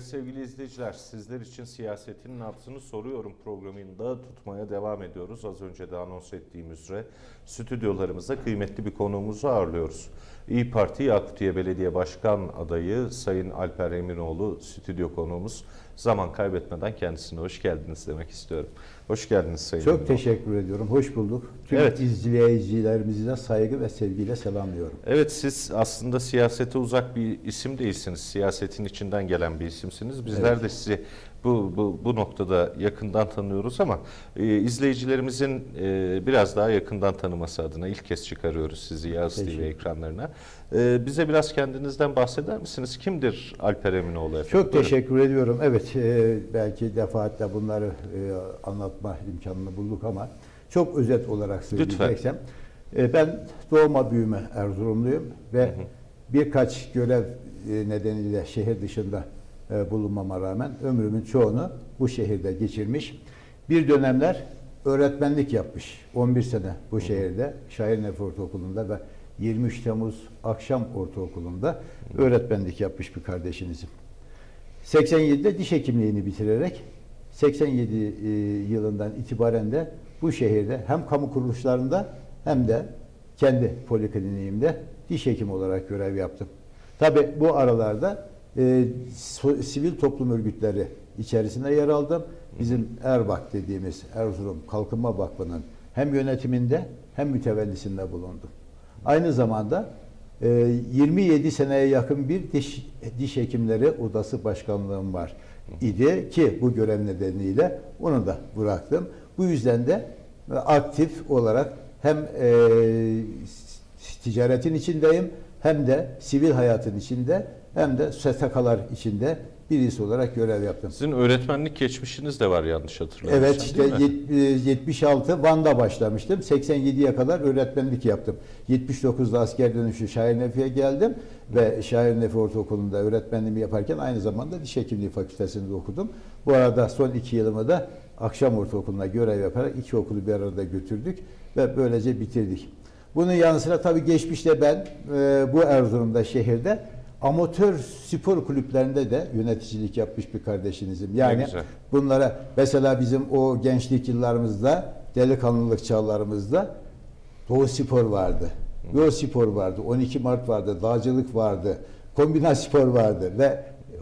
sevgili izleyiciler, sizler için siyasetin nabzını soruyorum programında tutmaya devam ediyoruz. Az önce de anons ettiğim üzere stüdyolarımızda kıymetli bir konuğumuzu ağırlıyoruz. İYİ Parti Yakutiye Belediye Başkan adayı Sayın Alper Eminoğlu stüdyo konuğumuz. Zaman kaybetmeden kendisine hoş geldiniz demek istiyorum. Hoş geldiniz Sayın Çok Eminoğlu. teşekkür ediyorum. Hoş bulduk. Tüm izleyicilerimize saygı ve sevgiyle selamlıyorum. Evet, siz aslında siyasete uzak bir isim değilsiniz. Siyasetin içinden gelen bir isimsiniz. Bizler de sizi bu noktada yakından tanıyoruz ama izleyicilerimizin biraz daha yakından tanıması adına ilk kez çıkarıyoruz sizi Yağız TV ekranlarına. Bize biraz kendinizden bahseder misiniz? Kimdir Alper Eminoğlu efendim? Çok teşekkür ediyorum. Evet, belki defaatle bunları anlatma imkanını bulduk ama çok özet olarak söyleyeceksem. Ben doğma büyüme Erzurumluyum ve birkaç görev nedeniyle şehir dışında bulunmama rağmen ömrümün çoğunu bu şehirde geçirmiş. Bir dönemler öğretmenlik yapmış. 11 sene bu şehirde Şairnefi Ortaokulu'nda ve 23 Temmuz Akşam Ortaokulu'nda öğretmenlik yapmış bir kardeşinizim. 87'de diş hekimliğini bitirerek 87 yılından itibaren de bu şehirde hem kamu kuruluşlarında hem de kendi polikliniğimde diş hekimi olarak görev yaptım. Tabii bu aralarda sivil toplum örgütleri içerisinde yer aldım. Bizim Erbak dediğimiz Erzurum Kalkınma Vakfı'nın hem yönetiminde hem mütevellisinde bulundum. Aynı zamanda 27 seneye yakın bir diş hekimleri odası başkanlığım var idi ki bu görev nedeniyle onu da bıraktım. Bu yüzden de aktif olarak hem ticaretin içindeyim hem de sivil hayatın içinde hem de STK'lar içinde birisi olarak görev yaptım. Sizin öğretmenlik geçmişiniz de var yanlış hatırlamıyorsam. Evet, işte 76 Van'da başlamıştım. 87'ye kadar öğretmenlik yaptım. 79'da asker dönüşü Şairnefi'ye geldim ve Şairnefi Ortaokulu'nda öğretmenliğimi yaparken aynı zamanda diş hekimliği fakültesinde okudum. Bu arada son 2 yılımı da Akşam Ortaokulu'na görev yaparak 2 okulu bir arada götürdük ve böylece bitirdik. Bunun yanı sıra tabii geçmişte ben bu Erzurum'da şehirde amatör spor kulüplerinde de yöneticilik yapmış bir kardeşinizim. Yani bunlara mesela bizim o gençlik yıllarımızda, delikanlılık çağlarımızda Doğu Spor vardı. Yol Spor vardı, 12 Mart vardı, dağcılık vardı, kombinat spor vardı ve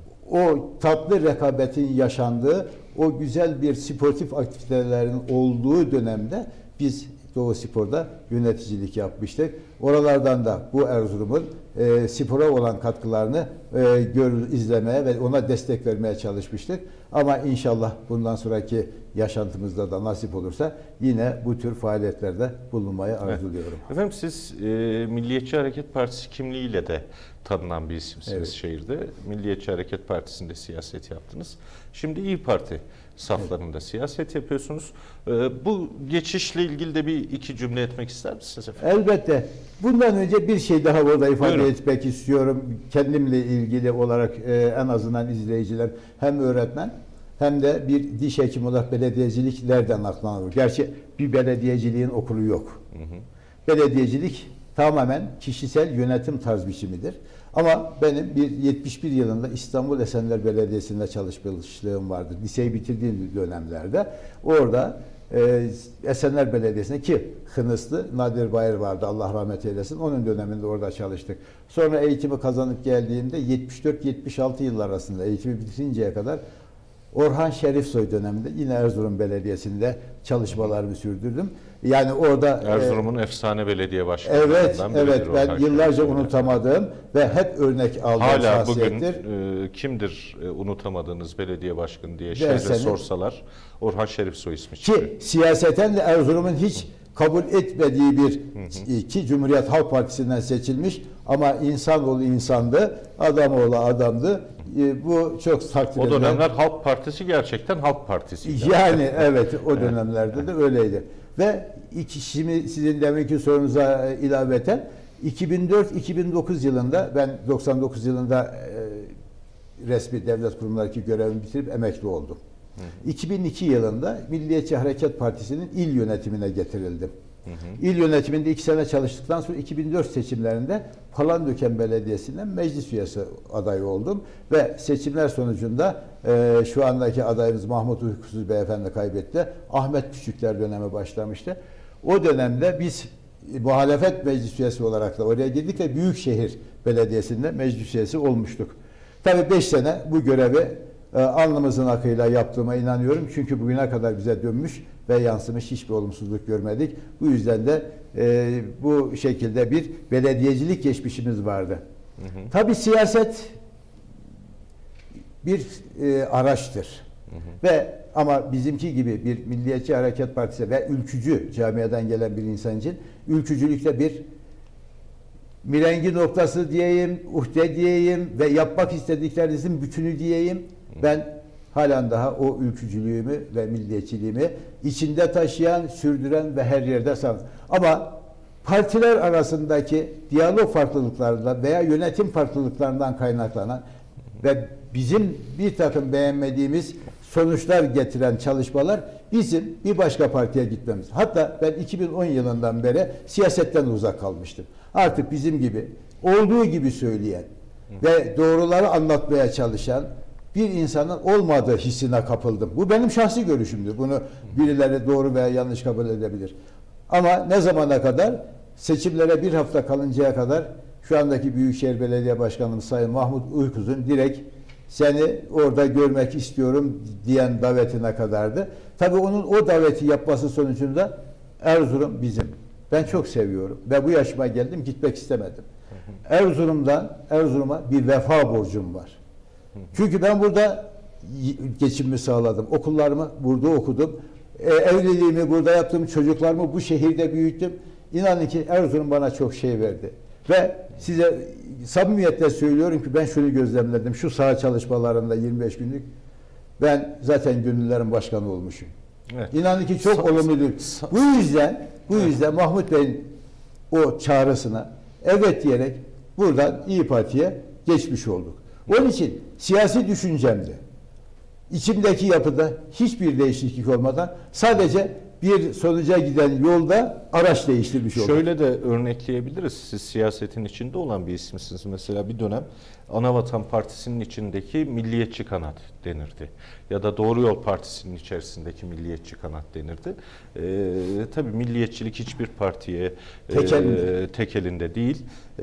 o tatlı rekabetin yaşandığı, o güzel bir sportif aktivitelerin olduğu dönemde biz Doğu Spor'da yöneticilik yapmıştık. Oralardan da bu Erzurum'un spora olan katkılarını izlemeye ve ona destek vermeye çalışmıştık. Ama inşallah bundan sonraki yaşantımızda da nasip olursa yine bu tür faaliyetlerde bulunmayı arzuluyorum. Evet. Efendim siz Milliyetçi Hareket Partisi kimliğiyle de tanınan bir isimsiniz şehirde. Milliyetçi Hareket Partisi'nde siyaset yaptınız. Şimdi İYİ Parti saflarında siyaset yapıyorsunuz. Bu geçişle ilgili de bir iki cümle etmek ister misiniz efendim? Elbette. Bundan önce bir şey daha burada ifade etmek istiyorum. Kendimle ilgili olarak en azından izleyiciler hem öğretmen hem de bir diş hekimi olarak belediyecilik nereden aklanır? Gerçi bir belediyeciliğin okulu yok. Belediyecilik tamamen kişisel yönetim tarz biçimidir. Ama benim 71 yılında İstanbul Esenler Belediyesi'nde çalışmışlığım vardı. Liseyi bitirdiğim dönemlerde. Orada Esenler Belediyesi'nde ki Hınıslı Nadir Bayır vardı. Allah rahmet eylesin. Onun döneminde orada çalıştık. Sonra eğitimi kazanıp geldiğimde 74-76 yıllar arasında eğitimi bitirinceye kadar Orhan Şerifsoy döneminde yine Erzurum Belediyesi'nde çalışmalarımı sürdürdüm. Yani orada Erzurum'un efsane belediye başkanlarından biridir. Evet, ben yıllarca unutamadığım ve hep örnek aldığım hala şahsiyettir. Bugün kimdir unutamadığınız belediye başkanı diye şehre sorsalar Orhan Şerifsoy ismi çıkıyor. Ki siyaseten de Erzurum'un hiç kabul etmediği bir ki Cumhuriyet Halk Partisi'nden seçilmiş ama insanoğlu insandı, adamoğlu adamdı. Bu çok takdir edilen. O dönemler Halk Partisi gerçekten Halk Partisi'ydi. Yani evet, o dönemlerde de öyleydi. Ve şimdi sizin deminki sorunuza ilaveten 2004-2009 yılında ben 99 yılında resmi devlet kurumlarındaki görevimi bitirip emekli oldum. 2002 yılında Milliyetçi Hareket Partisi'nin il yönetimine getirildim. İl yönetiminde 2 sene çalıştıktan sonra 2004 seçimlerinde Palandöken Belediyesi'nden meclis üyesi adayı oldum. Ve seçimler sonucunda şu andaki adayımız Mahmut Uykusuz Beyefendi kaybetti. Ahmet Küçükler dönemi başlamıştı. O dönemde biz muhalefet meclis üyesi olarak da oraya girdik ve Büyükşehir Belediyesi'nde meclis üyesi olmuştuk. Tabii 5 sene bu görevi alnımızın akıyla yaptığıma inanıyorum. Çünkü bugüne kadar bize dönmüş ve yansımış hiçbir olumsuzluk görmedik. Bu yüzden de bu şekilde bir belediyecilik geçmişimiz vardı. Tabii siyaset bir araçtır. Ve ama bizimki gibi bir Milliyetçi Hareket Partisi ve ülkücü camiadan gelen bir insan için ülkücülükte bir mirengi noktası diyeyim, uhde diyeyim ve yapmak istediklerinizin bütünü diyeyim. Ben halen daha o ülkücülüğümü ve milliyetçiliğimi içinde taşıyan, sürdüren ve her yerde sanırım. Ama partiler arasındaki diyalog farklılıklarından veya yönetim farklılıklarından kaynaklanan ve bizim bir takım beğenmediğimiz sonuçlar getiren çalışmalar bizim bir başka partiye gitmemiz. Hatta ben 2010 yılından beri siyasetten uzak kalmıştım. Artık bizim gibi olduğu gibi söyleyen ve doğruları anlatmaya çalışan bir insanın olmadığı hissine kapıldım. Bu benim şahsi görüşümdür. Bunu birileri doğru veya yanlış kabul edebilir. Ama ne zamana kadar? Seçimlere bir hafta kalıncaya kadar şu andaki Büyükşehir Belediye Başkanımız Sayın Mahmut Uykusuz'un direkt seni orada görmek istiyorum diyen davetine kadardı. Tabii onun o daveti yapması sonucunda Erzurum bizim. Ben çok seviyorum ve bu yaşıma geldim, gitmek istemedim. Erzurum'a bir vefa borcum var. Çünkü ben burada geçimimi sağladım. Okullarımı burada okudum. Evliliğimi burada yaptım. Çocuklarımı bu şehirde büyüttüm. İnanın ki Erzurum bana çok şey verdi. Ve size samimiyetle söylüyorum ki ben şunu gözlemledim. Şu saha çalışmalarında 25 günlük ben zaten gönüllülerin başkanı olmuşum. Evet. İnanın ki çok olumlu. Bu yüzden Mahmut Bey'in o çağrısına evet diyerek buradan İYİ Parti'ye geçmiş olduk. Onun için siyasi düşüncemde, içimdeki yapıda hiçbir değişiklik olmadan sadece bir sonuca giden yolda araç değiştirmiş olduk. Şöyle de örnekleyebiliriz. Siz siyasetin içinde olan bir ismisiniz. Mesela bir dönem Anavatan Partisi'nin içindeki milliyetçi kanat denirdi. Ya da Doğru Yol Partisi'nin içerisindeki milliyetçi kanat denirdi. Tabii milliyetçilik hiçbir partiye tek elinde değil.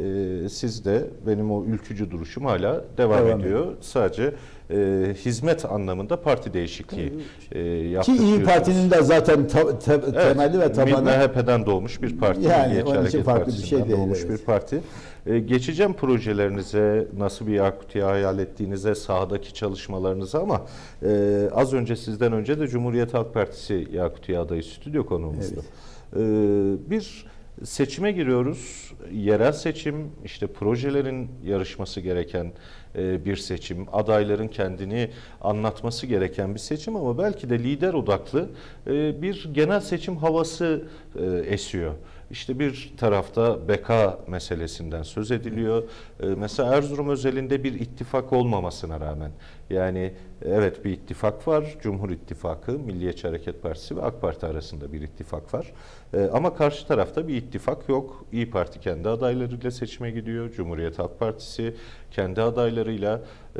Siz de benim o ülkücü duruşum hala devam ediyor. Sadece hizmet anlamında parti değişikliği yaptık. Ki İYİ Parti'nin de zaten temeli ve tabanı MHP'den doğmuş bir parti. Yani Milliyetçi onun için farklı bir şey değil. Doğmuş bir parti. Geçeceğim projelerinize, nasıl bir Yakutiye hayal ettiğinize, sahadaki çalışmalarınıza ama az önce sizden önce de Cumhuriyet Halk Partisi Yakutiye adayı stüdyo konuğumuzdu. Evet. Bir seçime giriyoruz. Yerel seçim, işte projelerin yarışması gereken bir seçim, adayların kendini anlatması gereken bir seçim ama belki de lider odaklı bir genel seçim havası esiyor. İşte bir tarafta beka meselesinden söz ediliyor. Mesela Erzurum özelinde bir ittifak olmamasına rağmen, yani evet bir ittifak var, Cumhur İttifakı, Milliyetçi Hareket Partisi ve AK Parti arasında bir ittifak var. Ama karşı tarafta bir ittifak yok. İYİ Parti kendi adaylarıyla seçime gidiyor, Cumhuriyet Halk Partisi kendi adaylarıyla,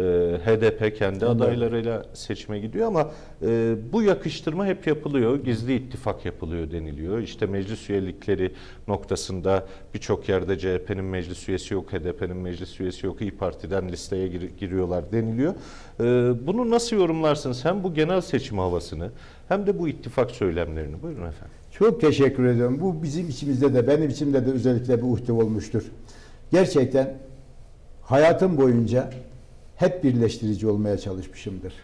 HDP kendi adaylarıyla seçime gidiyor ama bu yakıştırma hep yapılıyor. Gizli ittifak yapılıyor deniliyor. İşte meclis üyelikleri noktasında birçok yerde CHP'nin meclis üyesi yok, HDP'nin meclis üyesi yok, İYİ Parti'den listeye giriyorlar deniliyor. Bunu nasıl yorumlarsınız? Hem bu genel seçim havasını hem de bu ittifak söylemlerini. Buyurun efendim. Çok teşekkür ediyorum. Bu bizim içimizde de, benim içimde de özellikle bir uhde olmuştur. Gerçekten hayatım boyunca hep birleştirici olmaya çalışmışımdır.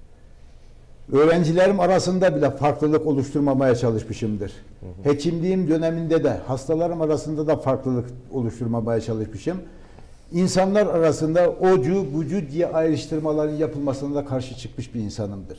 Öğrencilerim arasında bile farklılık oluşturmamaya çalışmışımdır. Hekimliğim döneminde de hastalarım arasında da farklılık oluşturmamaya çalışmışım. İnsanlar arasında ocu bucu diye ayrıştırmaların yapılmasına da karşı çıkmış bir insanımdır.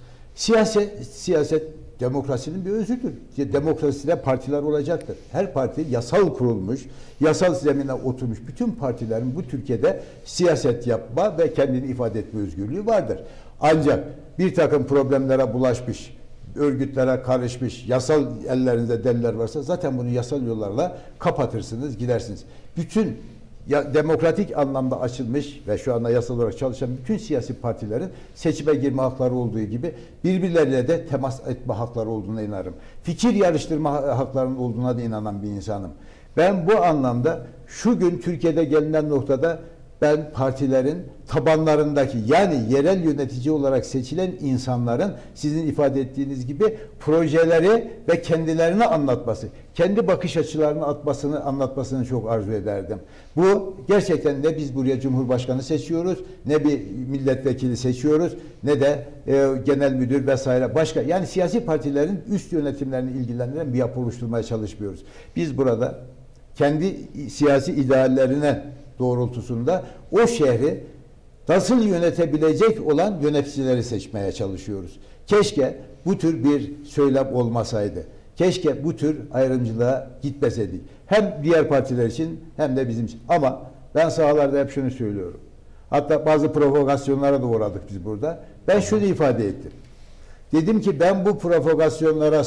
Siyaset demokrasinin bir özüdür. Demokraside partiler olacaktır. Her parti yasal kurulmuş, yasal zemine oturmuş bütün partilerin bu Türkiye'de siyaset yapma ve kendini ifade etme özgürlüğü vardır. Ancak bir takım problemlere bulaşmış örgütlere karışmış, yasal ellerinizde deliller varsa zaten bunu yasal yollarla kapatırsınız, gidersiniz. Bütün demokratik anlamda açılmış ve şu anda yasal olarak çalışan bütün siyasi partilerin seçime girme hakları olduğu gibi birbirleriyle de temas etme hakları olduğuna inanırım. Fikir yarıştırma haklarının olduğuna da inanan bir insanım. Ben bu anlamda şu gün Türkiye'de gelinen noktada ben partilerin tabanlarındaki yani yerel yönetici olarak seçilen insanların sizin ifade ettiğiniz gibi projeleri ve kendilerini anlatması, kendi bakış açılarını anlatmasını çok arzu ederdim. Bu gerçekten ne biz buraya Cumhurbaşkanı seçiyoruz, ne bir milletvekili seçiyoruz, ne de genel müdür vesaire başka. Yani siyasi partilerin üst yönetimlerini ilgilendiren bir yapı oluşturmaya çalışmıyoruz. Biz burada kendi siyasi ideallerine doğrultusunda o şehri nasıl yönetebilecek olan yöneticileri seçmeye çalışıyoruz. Keşke bu tür bir söylem olmasaydı. Keşke bu tür ayrımcılığa gitmeseydik. Hem diğer partiler için hem de bizim için. Ama ben sahalarda hep şunu söylüyorum. Hatta bazı provokasyonlara da uğradık biz burada. Ben şunu ifade ettim. Dedim ki ben bu provokasyonlara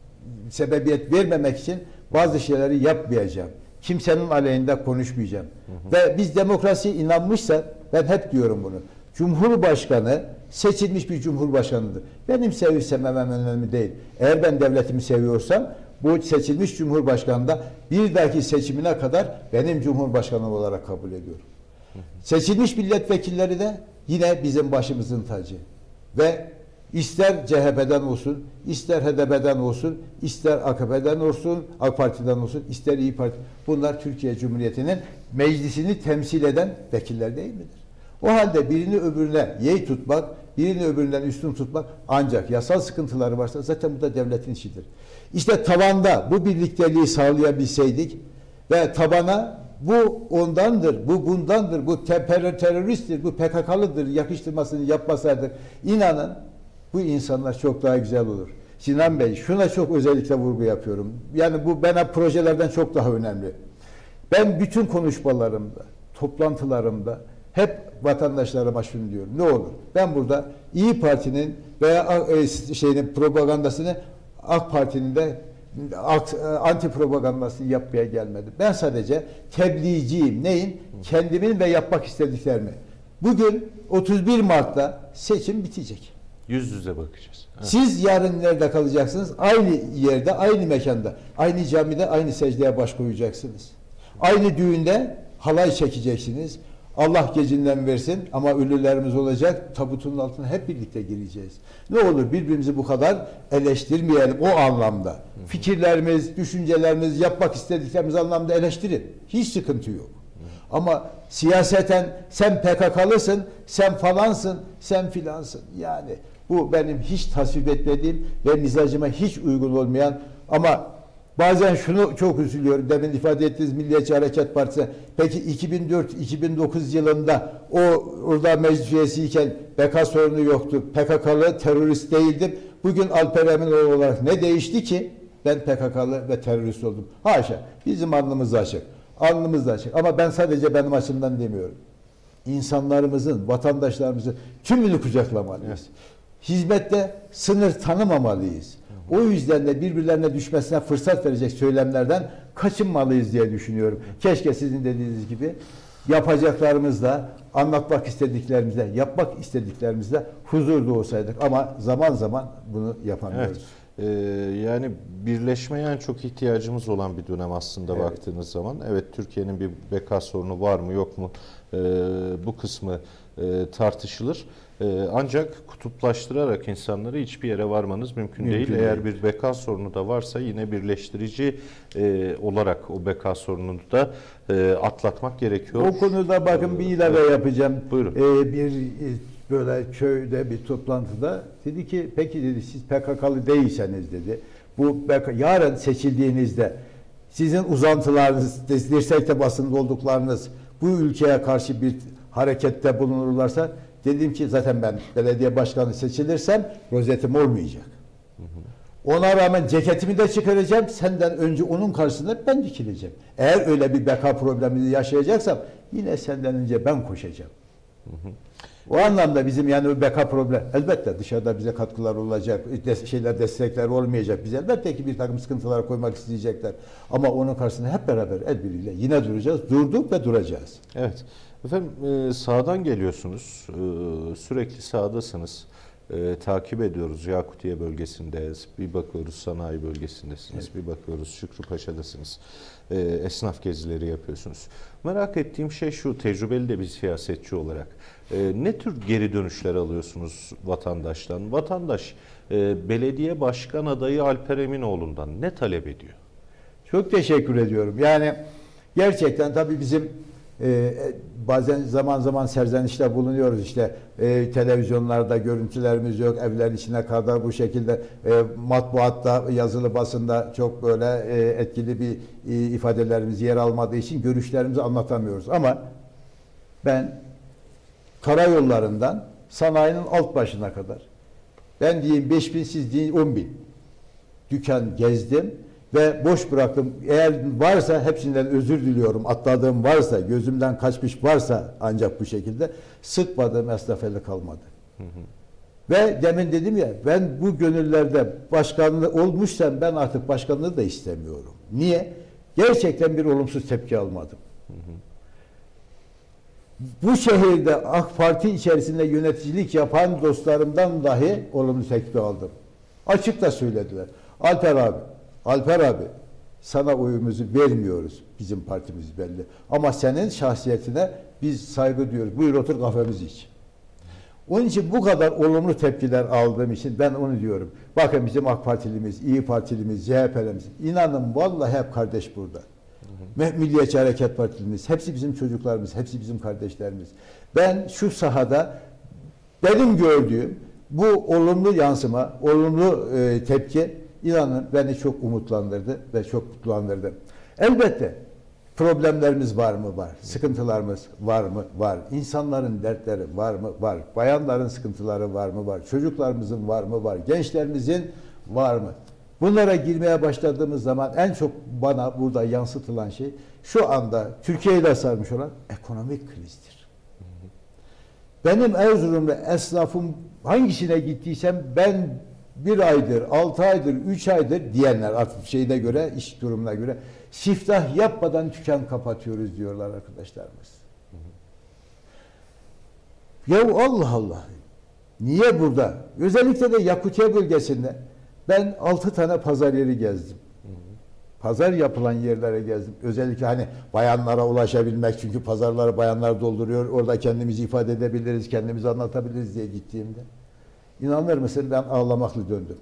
sebebiyet vermemek için bazı şeyleri yapmayacağım. Kimsenin aleyhinde konuşmayacağım. Ve biz demokrasiye inanmışsak, ben hep diyorum bunu. Cumhurbaşkanı seçilmiş bir cumhurbaşkanıdır. Benim sevip sevmemem önemli değil. Eğer ben devletimi seviyorsam bu seçilmiş cumhurbaşkanı da bir dahaki seçimine kadar benim cumhurbaşkanım olarak kabul ediyorum. Seçilmiş milletvekilleri de yine bizim başımızın tacı. Ve ister CHP'den olsun, ister HDP'den olsun, ister AKP'den olsun, AK Parti'den olsun, ister İYİ Parti. Bunlar Türkiye Cumhuriyeti'nin meclisini temsil eden vekiller değil midir? O halde birini öbürüne yey tutmak, birini öbüründen üstün tutmak ancak yasal sıkıntıları varsa zaten bu da devletin işidir. İşte tabanda bu birlikteliği sağlayabilseydik ve tabana bu ondandır, bu bundandır, bu teröristtir, bu PKK'lıdır yakıştırmasını yapmasaydık inanın bu insanlar çok daha güzel olur. Sinan Bey, şuna çok özellikle vurgu yapıyorum. Yani bu bana projelerden çok daha önemli. Ben bütün konuşmalarımda, toplantılarımda hep vatandaşlarıma şunu diyorum. Ne olur? Ben burada İYİ Parti'nin veya propagandasını AK Parti'nin de anti propagandasını yapmaya gelmedim. Ben sadece tebliğciyim. Neyin? Kendimin ve yapmak istediklerimi. Bugün 31 Mart'ta seçim bitecek. Yüz yüze bakacağız. Evet. Siz yarın nerede kalacaksınız? Aynı yerde, aynı mekanda, aynı camide, aynı secdeye baş koyacaksınız. Aynı düğünde halay çekeceksiniz. Allah gecinden versin ama ölülerimiz olacak. Tabutun altına hep birlikte gireceğiz. Ne olur birbirimizi bu kadar eleştirmeyelim o anlamda. Fikirlerimiz, düşüncelerimiz, yapmak istediklerimiz anlamda eleştirin. Hiç sıkıntı yok. Ama siyaseten sen PKK'lısın, sen falansın, sen filansın. Yani bu benim hiç tasvip etmediğim ve mizacıma hiç uygun olmayan ama bazen şunu çok üzülüyorum. Demin ifade ettiğiniz Milliyetçi Hareket Partisi. Peki 2004-2009 yılında orada meclis üyesiyken BK sorunu yoktu. PKK'lı terörist değildim. Bugün Alper Eminoğlu olarak ne değişti ki? Ben PKK'lı ve terörist oldum. Haşa. Bizim alnımız açık. Alnımız da açık. Ama ben sadece benim açımdan demiyorum. İnsanlarımızın, vatandaşlarımızın tümünü kucaklamalıyız. Evet. Hizmette sınır tanımamalıyız. O yüzden de birbirlerine düşmesine fırsat verecek söylemlerden kaçınmalıyız diye düşünüyorum. Keşke sizin dediğiniz gibi yapacaklarımızla, anlatmak istediklerimizle, yapmak istediklerimizle huzurda olsaydık. Ama zaman zaman bunu yapamıyoruz. Evet. Yani birleşmeye en çok ihtiyacımız olan bir dönem aslında evet. Baktığınız zaman. Evet, Türkiye'nin bir beka sorunu var mı yok mu bu kısmı tartışılır. Ancak kutuplaştırarak insanları hiçbir yere varmanız mümkün değil. Eğer bir beka sorunu da varsa yine birleştirici olarak o beka sorununu da atlatmak gerekiyor. O konuda bakın bir ilave yapacağım. Buyurun. Böyle köyde bir toplantıda dedi ki peki dedi siz PKK'lı değilseniz dedi. Bu yarın seçildiğinizde sizin uzantılarınız, dirsek temasında olduklarınız bu ülkeye karşı bir harekette bulunurlarsa dedim ki zaten ben belediye başkanı seçilirsem rozetim olmayacak. Ona rağmen ceketimi de çıkaracağım. Senden önce onun karşısında ben dikileceğim. Eğer öyle bir beka problemi yaşayacaksam yine senden önce ben koşacağım. O anlamda bizim yani beka problem. Elbette dışarıda bize katkılar olacak, destekler olmayacak. Biz elbette ki bir takım sıkıntılar koymak isteyecekler. Ama onun karşısında hep beraber el birliğiyle yine duracağız. Durduk ve duracağız. Evet. Efendim sağdan geliyorsunuz. Sürekli sağdasınız. Takip ediyoruz. Yakutiye bölgesindeyiz. Bir bakıyoruz sanayi bölgesindesiniz. Evet. Bir bakıyoruz Şükrüpaşa'dasınız. Esnaf gezileri yapıyorsunuz. Merak ettiğim şey şu, tecrübeli de bir siyasetçi olarak. Ne tür geri dönüşler alıyorsunuz vatandaştan? Vatandaş belediye başkan adayı Alper Eminoğlu'ndan ne talep ediyor? Çok teşekkür ediyorum. Yani gerçekten tabii bizim bazen zaman zaman serzenişte bulunuyoruz. İşte televizyonlarda görüntülerimiz yok, evlerin içine kadar bu şekilde matbuatta, yazılı basında çok böyle etkili bir ifadelerimiz yer almadığı için görüşlerimizi anlatamıyoruz. Ama ben karayollarından sanayinin alt başına kadar, ben diyeyim 5.000, siz deyin 10.000 dükkan gezdim ve boş bıraktım. Eğer varsa hepsinden özür diliyorum. Atladığım varsa, gözümden kaçmış varsa ancak bu şekilde sıkmadığım esnaf eli kalmadı. Hı hı. Ve demin dedim ya, ben bu gönüllerde başkanlığı olmuşsam ben artık başkanlığı da istemiyorum. Niye? Gerçekten bir olumsuz tepki almadım. Hı hı. Bu şehirde AK Parti içerisinde yöneticilik yapan dostlarımdan dahi olumlu tepki aldım. Açık da söylediler. Alper abi, sana oyumuzu vermiyoruz. Bizim partimiz belli. Ama senin şahsiyetine biz saygı duyuyoruz. Buyur otur kahvemizi iç. Onun için bu kadar olumlu tepkiler aldığım için ben onu diyorum. Bakın bizim AK Partilimiz, İyi Partilimiz, CHP'limiz, inanın vallahi hep kardeş burada. Milliyetçi Hareket Partilimiz, hepsi bizim çocuklarımız, hepsi bizim kardeşlerimiz. Ben şu sahada benim gördüğüm bu olumlu yansıma, olumlu tepki inanın beni çok umutlandırdı ve çok mutlandırdı. Elbette problemlerimiz var mı? Var. Sıkıntılarımız var mı? Var. İnsanların dertleri var mı? Var. Bayanların sıkıntıları var mı? Var. Çocuklarımızın var mı? Var. Gençlerimizin var mı? Bunlara girmeye başladığımız zaman en çok bana burada yansıtılan şey şu anda Türkiye'yi de sarmış olan ekonomik krizdir. Benim Erzurum'da esnafım hangisine gittiysem ben 1 aydır, 6 aydır, 3 aydır diyenler artık şeyine göre, iş durumuna göre siftah yapmadan dükkan kapatıyoruz diyorlar arkadaşlarımız. Ya Allah Allah. Niye burada? Özellikle de Yakutiye bölgesinde ben 6 tane pazar yeri gezdim. Pazar yapılan yerlere gezdim. Özellikle hani bayanlara ulaşabilmek, çünkü pazarları bayanlar dolduruyor. Orada kendimizi ifade edebiliriz, kendimizi anlatabiliriz diye gittiğimde. İnanır mısın ben ağlamakla döndüm.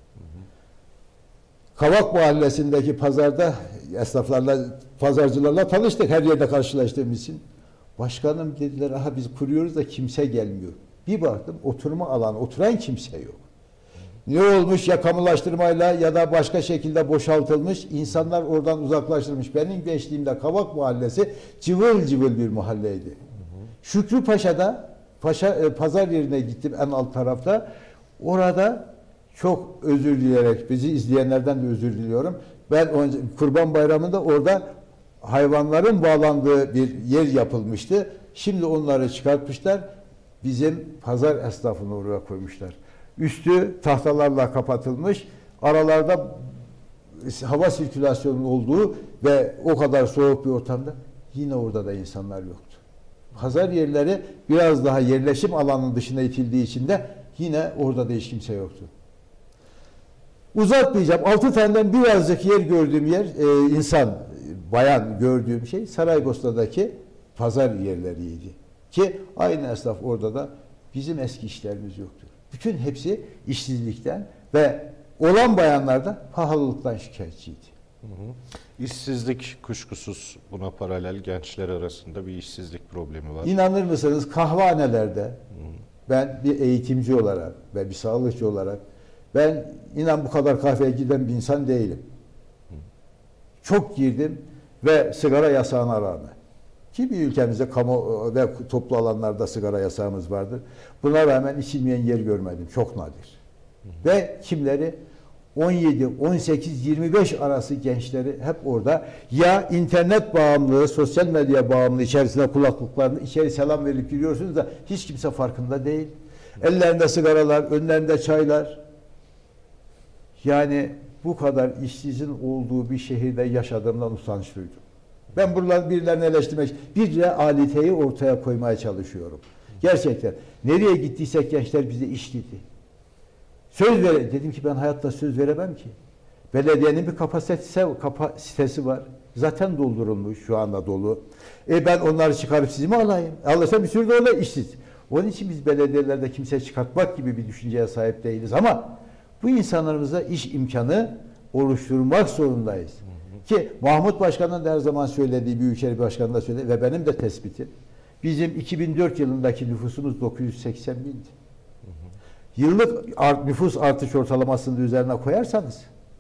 Kavak Mahallesi'ndeki pazarda esnaflarla, pazarcılarla tanıştık. Her yerde karşılaştığımız için. Başkanım dediler, aha biz kuruyoruz da kimse gelmiyor. Bir baktım oturma alanı, oturan kimse yok. Ne olmuş ya kamulaştırmayla ya da başka şekilde boşaltılmış, insanlar oradan uzaklaştırılmış. Benim gençliğimde Kavak Mahallesi cıvıl cıvıl bir mahalleydi. Şükrüpaşa'da pazar yerine gittim en alt tarafta. Orada çok özür dileyerek, bizi izleyenlerden de özür diliyorum. Ben Kurban Bayramı'nda orada hayvanların bağlandığı bir yer yapılmıştı. Şimdi onları çıkartmışlar. Bizim pazar esnafını oraya koymuşlar. Üstü tahtalarla kapatılmış. Aralarda hava sirkülasyonunun olduğu ve o kadar soğuk bir ortamda yine orada da insanlar yoktu. Pazar yerleri biraz daha yerleşim alanının dışına itildiği için de yine orada da hiç kimse yoktu. Uzatmayacağım. 6 taneden birazcık yer gördüğüm yer, bayan gördüğüm şey Saraybosna'daki pazar yerleriydi. Ki aynı esnaf orada da bizim eski işlerimiz yoktu. Bütün hepsi işsizlikten ve olan bayanlar da pahalılıktan şikayetçiydi. İşsizlik kuşkusuz buna paralel gençler arasında bir işsizlik problemi var. İnanır mısınız kahvehanelerde ben bir eğitimci olarak ve bir sağlıkçı olarak ben inan bu kadar kahveye giden bir insan değilim. Çok girdim ve sigara yasağına rağmen. Ki bir ülkemizde kamu ve toplu alanlarda sigara yasağımız vardır. Buna rağmen içilmeyen yer görmedim. Çok nadir. Ve kimleri? 17, 18, 25 arası gençleri hep orada. Ya internet bağımlılığı, sosyal medya bağımlılığı içerisinde kulaklıklarını içeri selam verip giriyorsunuz da hiç kimse farkında değil. Ellerinde sigaralar, önlerinde çaylar. Yani bu kadar işsizin olduğu bir şehirde yaşadığımdan utanç duydum. Ben buradan birilerini eleştirmek, bir realiteyi ortaya koymaya çalışıyorum. Gerçekten. Nereye gittiysek gençler bize iş dedi. Söz ver, dedim ki ben hayatta söz veremem ki. Belediyenin bir kapasitesi var. Zaten doldurulmuş, şu anda dolu. Ben onları çıkarıp sizi mi alayım? Alırsam bir sürü de orada işsiz. Onun için biz belediyelerde kimse çıkartmak gibi bir düşünceye sahip değiliz. Ama bu insanlarımıza iş imkanı oluşturmak zorundayız. Ki Mahmut Başkan'ın da her zaman söylediği, Büyükşehir Başkanı da söyledi ve benim de tespitim. Bizim 2004 yılındaki nüfusumuz 980 bindi. Yıllık nüfus artış ortalamasını üzerine koyarsanız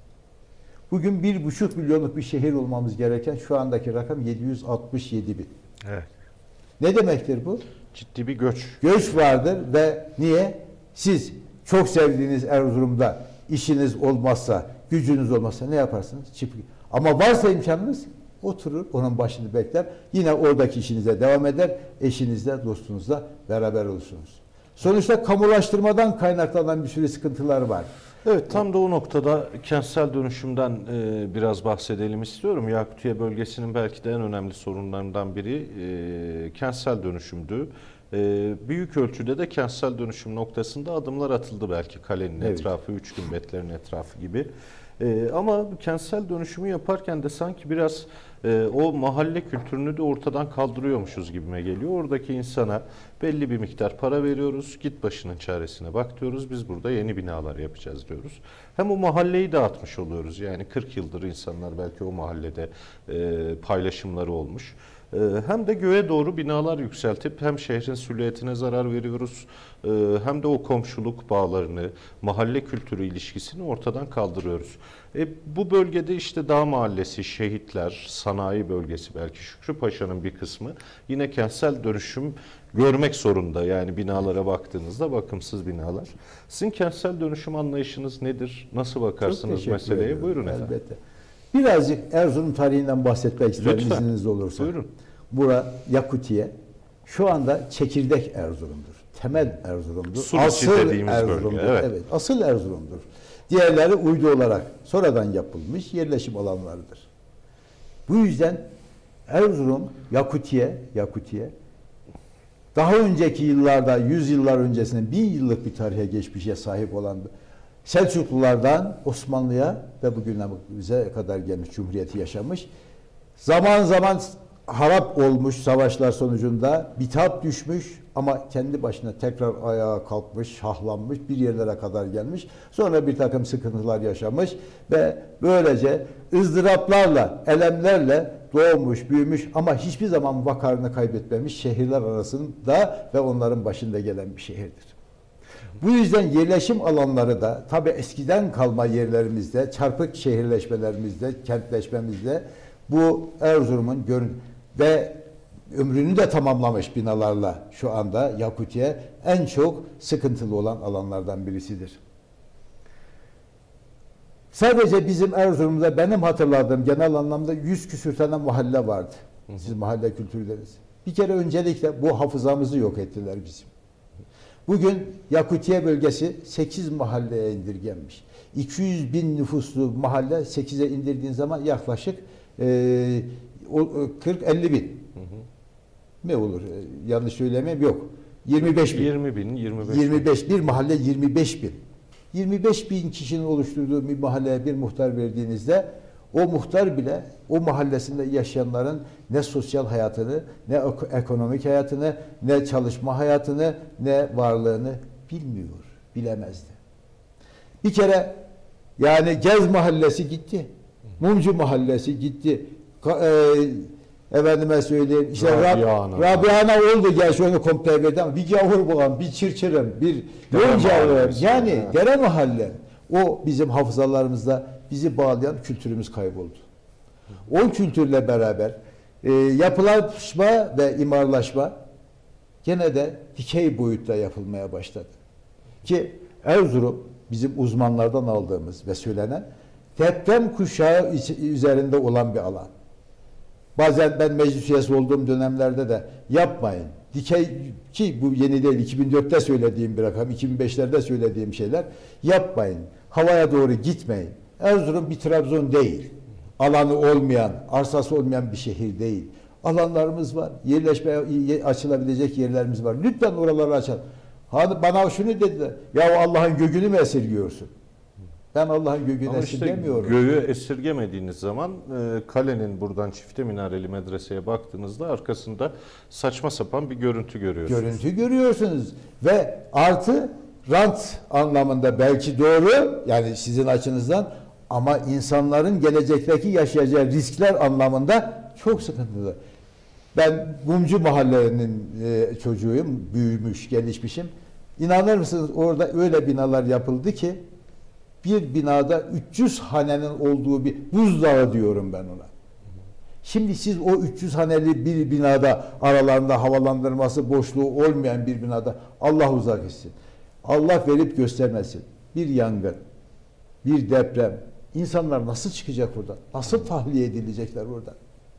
bugün 1,5 milyonluk bir şehir olmamız gereken şu andaki rakam 767 bin. Evet. Ne demektir bu? Ciddi bir göç. Göç vardır ve niye? Siz çok sevdiğiniz Erzurum'da işiniz olmazsa, gücünüz olmazsa ne yaparsınız? Ama varsa imkanınız oturur, onun başını bekler. Yine oradaki işinize devam eder. Eşinizle, dostunuzla beraber olursunuz. Sonuçta kamulaştırmadan kaynaklanan bir sürü sıkıntılar var. Evet, tam da o noktada kentsel dönüşümden biraz bahsedelim istiyorum. Yakutiye bölgesinin belki de en önemli sorunlarından biri kentsel dönüşümdü. Büyük ölçüde de kentsel dönüşüm noktasında adımlar atıldı belki kalenin etrafı, üç gümbetlerin etrafı gibi. Ama kentsel dönüşümü yaparken de sanki biraz o mahalle kültürünü de ortadan kaldırıyormuşuz gibime geliyor. Oradaki insana belli bir miktar para veriyoruz, git başının çaresine bak diyoruz, biz burada yeni binalar yapacağız diyoruz. Hem o mahalleyi dağıtmış oluyoruz, yani 40 yıldır insanlar belki o mahallede paylaşımları olmuş. Hem de göğe doğru binalar yükseltip hem şehrin silüetine zarar veriyoruz, hem de o komşuluk bağlarını, mahalle kültürü ilişkisini ortadan kaldırıyoruz. Bu bölgede işte Dağ Mahallesi, Şehitler, Sanayi Bölgesi, belki Şükrü Paşa'nın bir kısmı yine kentsel dönüşüm görmek zorunda. Yani binalara baktığınızda bakımsız binalar. Sizin kentsel dönüşüm anlayışınız nedir? Nasıl bakarsınız meseleye? Ediyorum. Buyurun efendim. Elbette. Birazcık Erzurum tarihinden bahsetmek isterim Lütfen. izniniz olursa. Buyurun. Bura Yakutiye şu anda çekirdek Erzurum'dur. Temel Erzurum'dur. Suriçi dediğimiz Erzurum'dur. bölge. Evet. Evet, asıl Erzurum'dur. Diğerleri uydu olarak sonradan yapılmış yerleşim alanlarıdır. Bu yüzden Erzurum, Yakutiye daha önceki yıllarda, 100 yıllar öncesinde 1000 yıllık bir tarihe geçmişe sahip olan Selçuklulardan Osmanlı'ya ve bugünümüze kadar gelmiş Cumhuriyeti yaşamış. Zaman zaman harap olmuş savaşlar sonucunda, bitap düşmüş ama kendi başına tekrar ayağa kalkmış, şahlanmış, bir yerlere kadar gelmiş. Sonra bir takım sıkıntılar yaşamış ve böylece ızdıraplarla, elemlerle doğmuş, büyümüş ama hiçbir zaman vakarını kaybetmemiş şehirler arasında ve onların başında gelen bir şehirdir. Bu yüzden yerleşim alanları da tabii eskiden kalma yerlerimizde, çarpık şehirleşmelerimizde, kentleşmemizde bu Erzurum'un ve ömrünü de tamamlamış binalarla şu anda Yakutiye en çok sıkıntılı olan alanlardan birisidir. Sadece bizim Erzurum'da benim hatırladığım genel anlamda 100 küsür tane mahalle vardı. Siz mahalle kültürleriniz. Bir kere öncelikle bu hafızamızı yok ettiler bizim. Bugün Yakutiye bölgesi 8 mahalleye indirgenmiş. 200 bin nüfuslu mahalle 8'e indirdiğin zaman yaklaşık 40-50 bin. Ne olur? Yanlış söylemeyeyim. Yok. 25 bin. 25 bir mahalle 25 bin. 25 bin kişinin oluşturduğu bir mahalleye bir muhtar verdiğinizde o muhtar bile o mahallesinde yaşayanların ne sosyal hayatını, ne ekonomik hayatını, ne çalışma hayatını, ne varlığını bilmiyor, bilemezdi. Bir kere yani Gez mahallesi gitti. Mumcu mahallesi gitti. Efendime söyleyeyim, işte Rabia'na oldu, gerçi onu komple verdi ama bir gavur bulan, bir çırçırım, bir yonca, yani dere mahalle. O bizim hafızalarımızda bizi bağlayan kültürümüz kayboldu. O kültürle beraber yapılaşma ve imarlaşma gene de dikey boyutta yapılmaya başladı. Ki Erzurum bizim uzmanlardan aldığımız ve söylenen deprem kuşağı üzerinde olan bir alan. Bazen ben meclis üyesi olduğum dönemlerde de yapmayın. Dikey, ki bu yeni değil, 2004'te söylediğim bir rakam, 2005'lerde söylediğim şeyler, yapmayın. Havaya doğru gitmeyin. Erzurum bir Trabzon değil. Alanı olmayan, arsası olmayan bir şehir değil. Alanlarımız var. Yerleşmeye açılabilecek yerlerimiz var. Lütfen oraları açalım. Bana şunu dediler. Ya Allah'ın göğünü mü esirgiyorsun? Ben Allah'ın göğünü esirgemiyorum. Göğü esirgemediğiniz zaman kalenin buradan çifte minareli medreseye baktığınızda arkasında saçma sapan bir görüntü görüyorsunuz. Görüntü görüyorsunuz ve artı rant anlamında belki doğru, yani sizin açınızdan, ama insanların gelecekteki yaşayacağı riskler anlamında çok sıkıntılı. Ben Mumcu mahallenin çocuğuyum, büyümüş, gelişmişim. İnanır mısınız, orada öyle binalar yapıldı ki bir binada 300 hanenin olduğu bir buzdağı diyorum ben ona. Şimdi siz o 300 haneli bir binada, aralarında havalandırması boşluğu olmayan bir binada, Allah uzak etsin, Allah verip göstermesin, bir yangın, bir deprem, insanlar nasıl çıkacak buradan? Nasıl tahliye edilecekler oradan?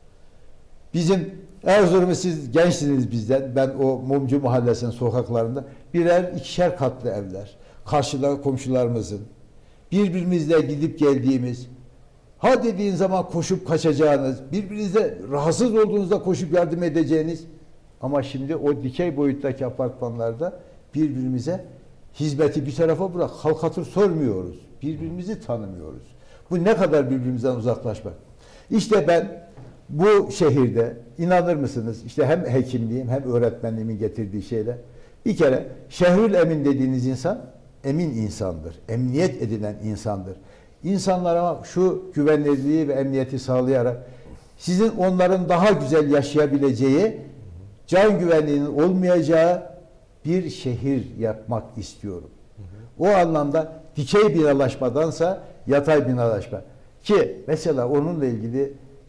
Bizim Erzurum'u, siz gençsiniz bizden, ben o Mumcu mahallesinin sokaklarında birer ikişer katlı evler, karşıda komşularımızın, birbirimizle gidip geldiğimiz, ha dediğin zaman koşup kaçacağınız, birbirinize rahatsız olduğunuzda koşup yardım edeceğiniz, ama şimdi o dikey boyuttaki apartmanlarda birbirimize hizmeti bir tarafa bırak, hal hatır sormuyoruz, birbirimizi tanımıyoruz. Bu ne kadar birbirimizden uzaklaşmak. İşte ben bu şehirde, inanır mısınız, işte hem hekimliğim hem öğretmenliğimin getirdiği şeyler, bir kere Şehrül Emin dediğiniz insan emin insandır. Emniyet edilen insandır. İnsanlara şu güvenilirliği ve emniyeti sağlayarak sizin onların daha güzel yaşayabileceği, can güvenliğinin olmayacağı bir şehir yapmak istiyorum. O anlamda dikey binalaşmadansa yatay binalaşma. Ki mesela onunla ilgili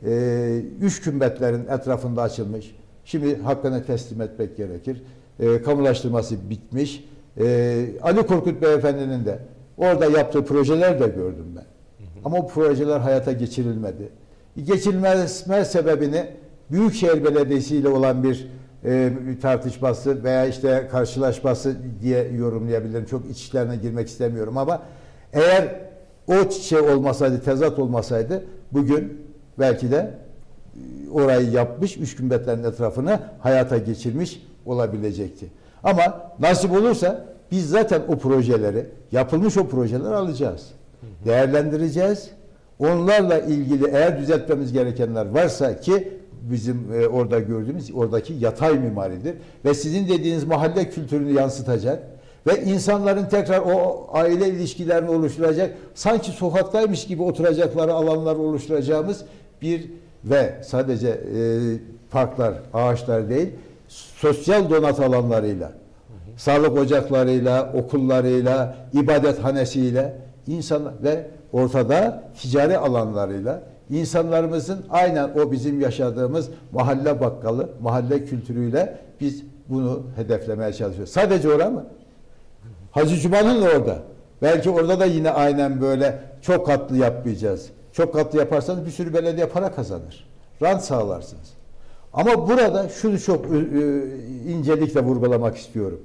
3 kümbetlerin etrafında açılmış. Şimdi hakkını teslim etmek gerekir. Kamulaştırması bitmiş. Ali Korkut Beyefendi'nin de orada yaptığı projeler de gördüm ben. Ama o projeler hayata geçirilmedi. Geçilmez sebebini Büyükşehir Belediyesi ile olan bir tartışması veya işte karşılaşması diye yorumlayabilirim. Çok iç işlerine girmek istemiyorum ama eğer o şey olmasaydı, tezat olmasaydı bugün belki de orayı yapmış, 3 kümbetlerin etrafını hayata geçirmiş olabilecekti. Ama nasip olursa biz zaten o projeleri, yapılmış o projeleri alacağız. Değerlendireceğiz. Onlarla ilgili eğer düzeltmemiz gerekenler varsa, ki bizim orada gördüğümüz oradaki yatay mimaridir ve sizin dediğiniz mahalle kültürünü yansıtacak ve insanların tekrar o aile ilişkilerini oluşturacak, sanki sokaktaymış gibi oturacakları alanlar oluşturacağımız bir ve sadece parklar, ağaçlar değil, sosyal donat alanlarıyla, sağlık ocaklarıyla, okullarıyla, ibadethanesiyle, insan ve ortada ticari alanlarıyla insanlarımızın aynen o bizim yaşadığımız mahalle bakkalı, mahalle kültürüyle biz bunu hedeflemeye çalışıyoruz. Sadece orada mı? Hacı Cuma'nın orada. Belki orada da yine aynen böyle çok katlı yapmayacağız. Çok katlı yaparsanız bir sürü belediye para kazanır. Rant sağlarsınız. Ama burada şunu çok incelikle vurgulamak istiyorum.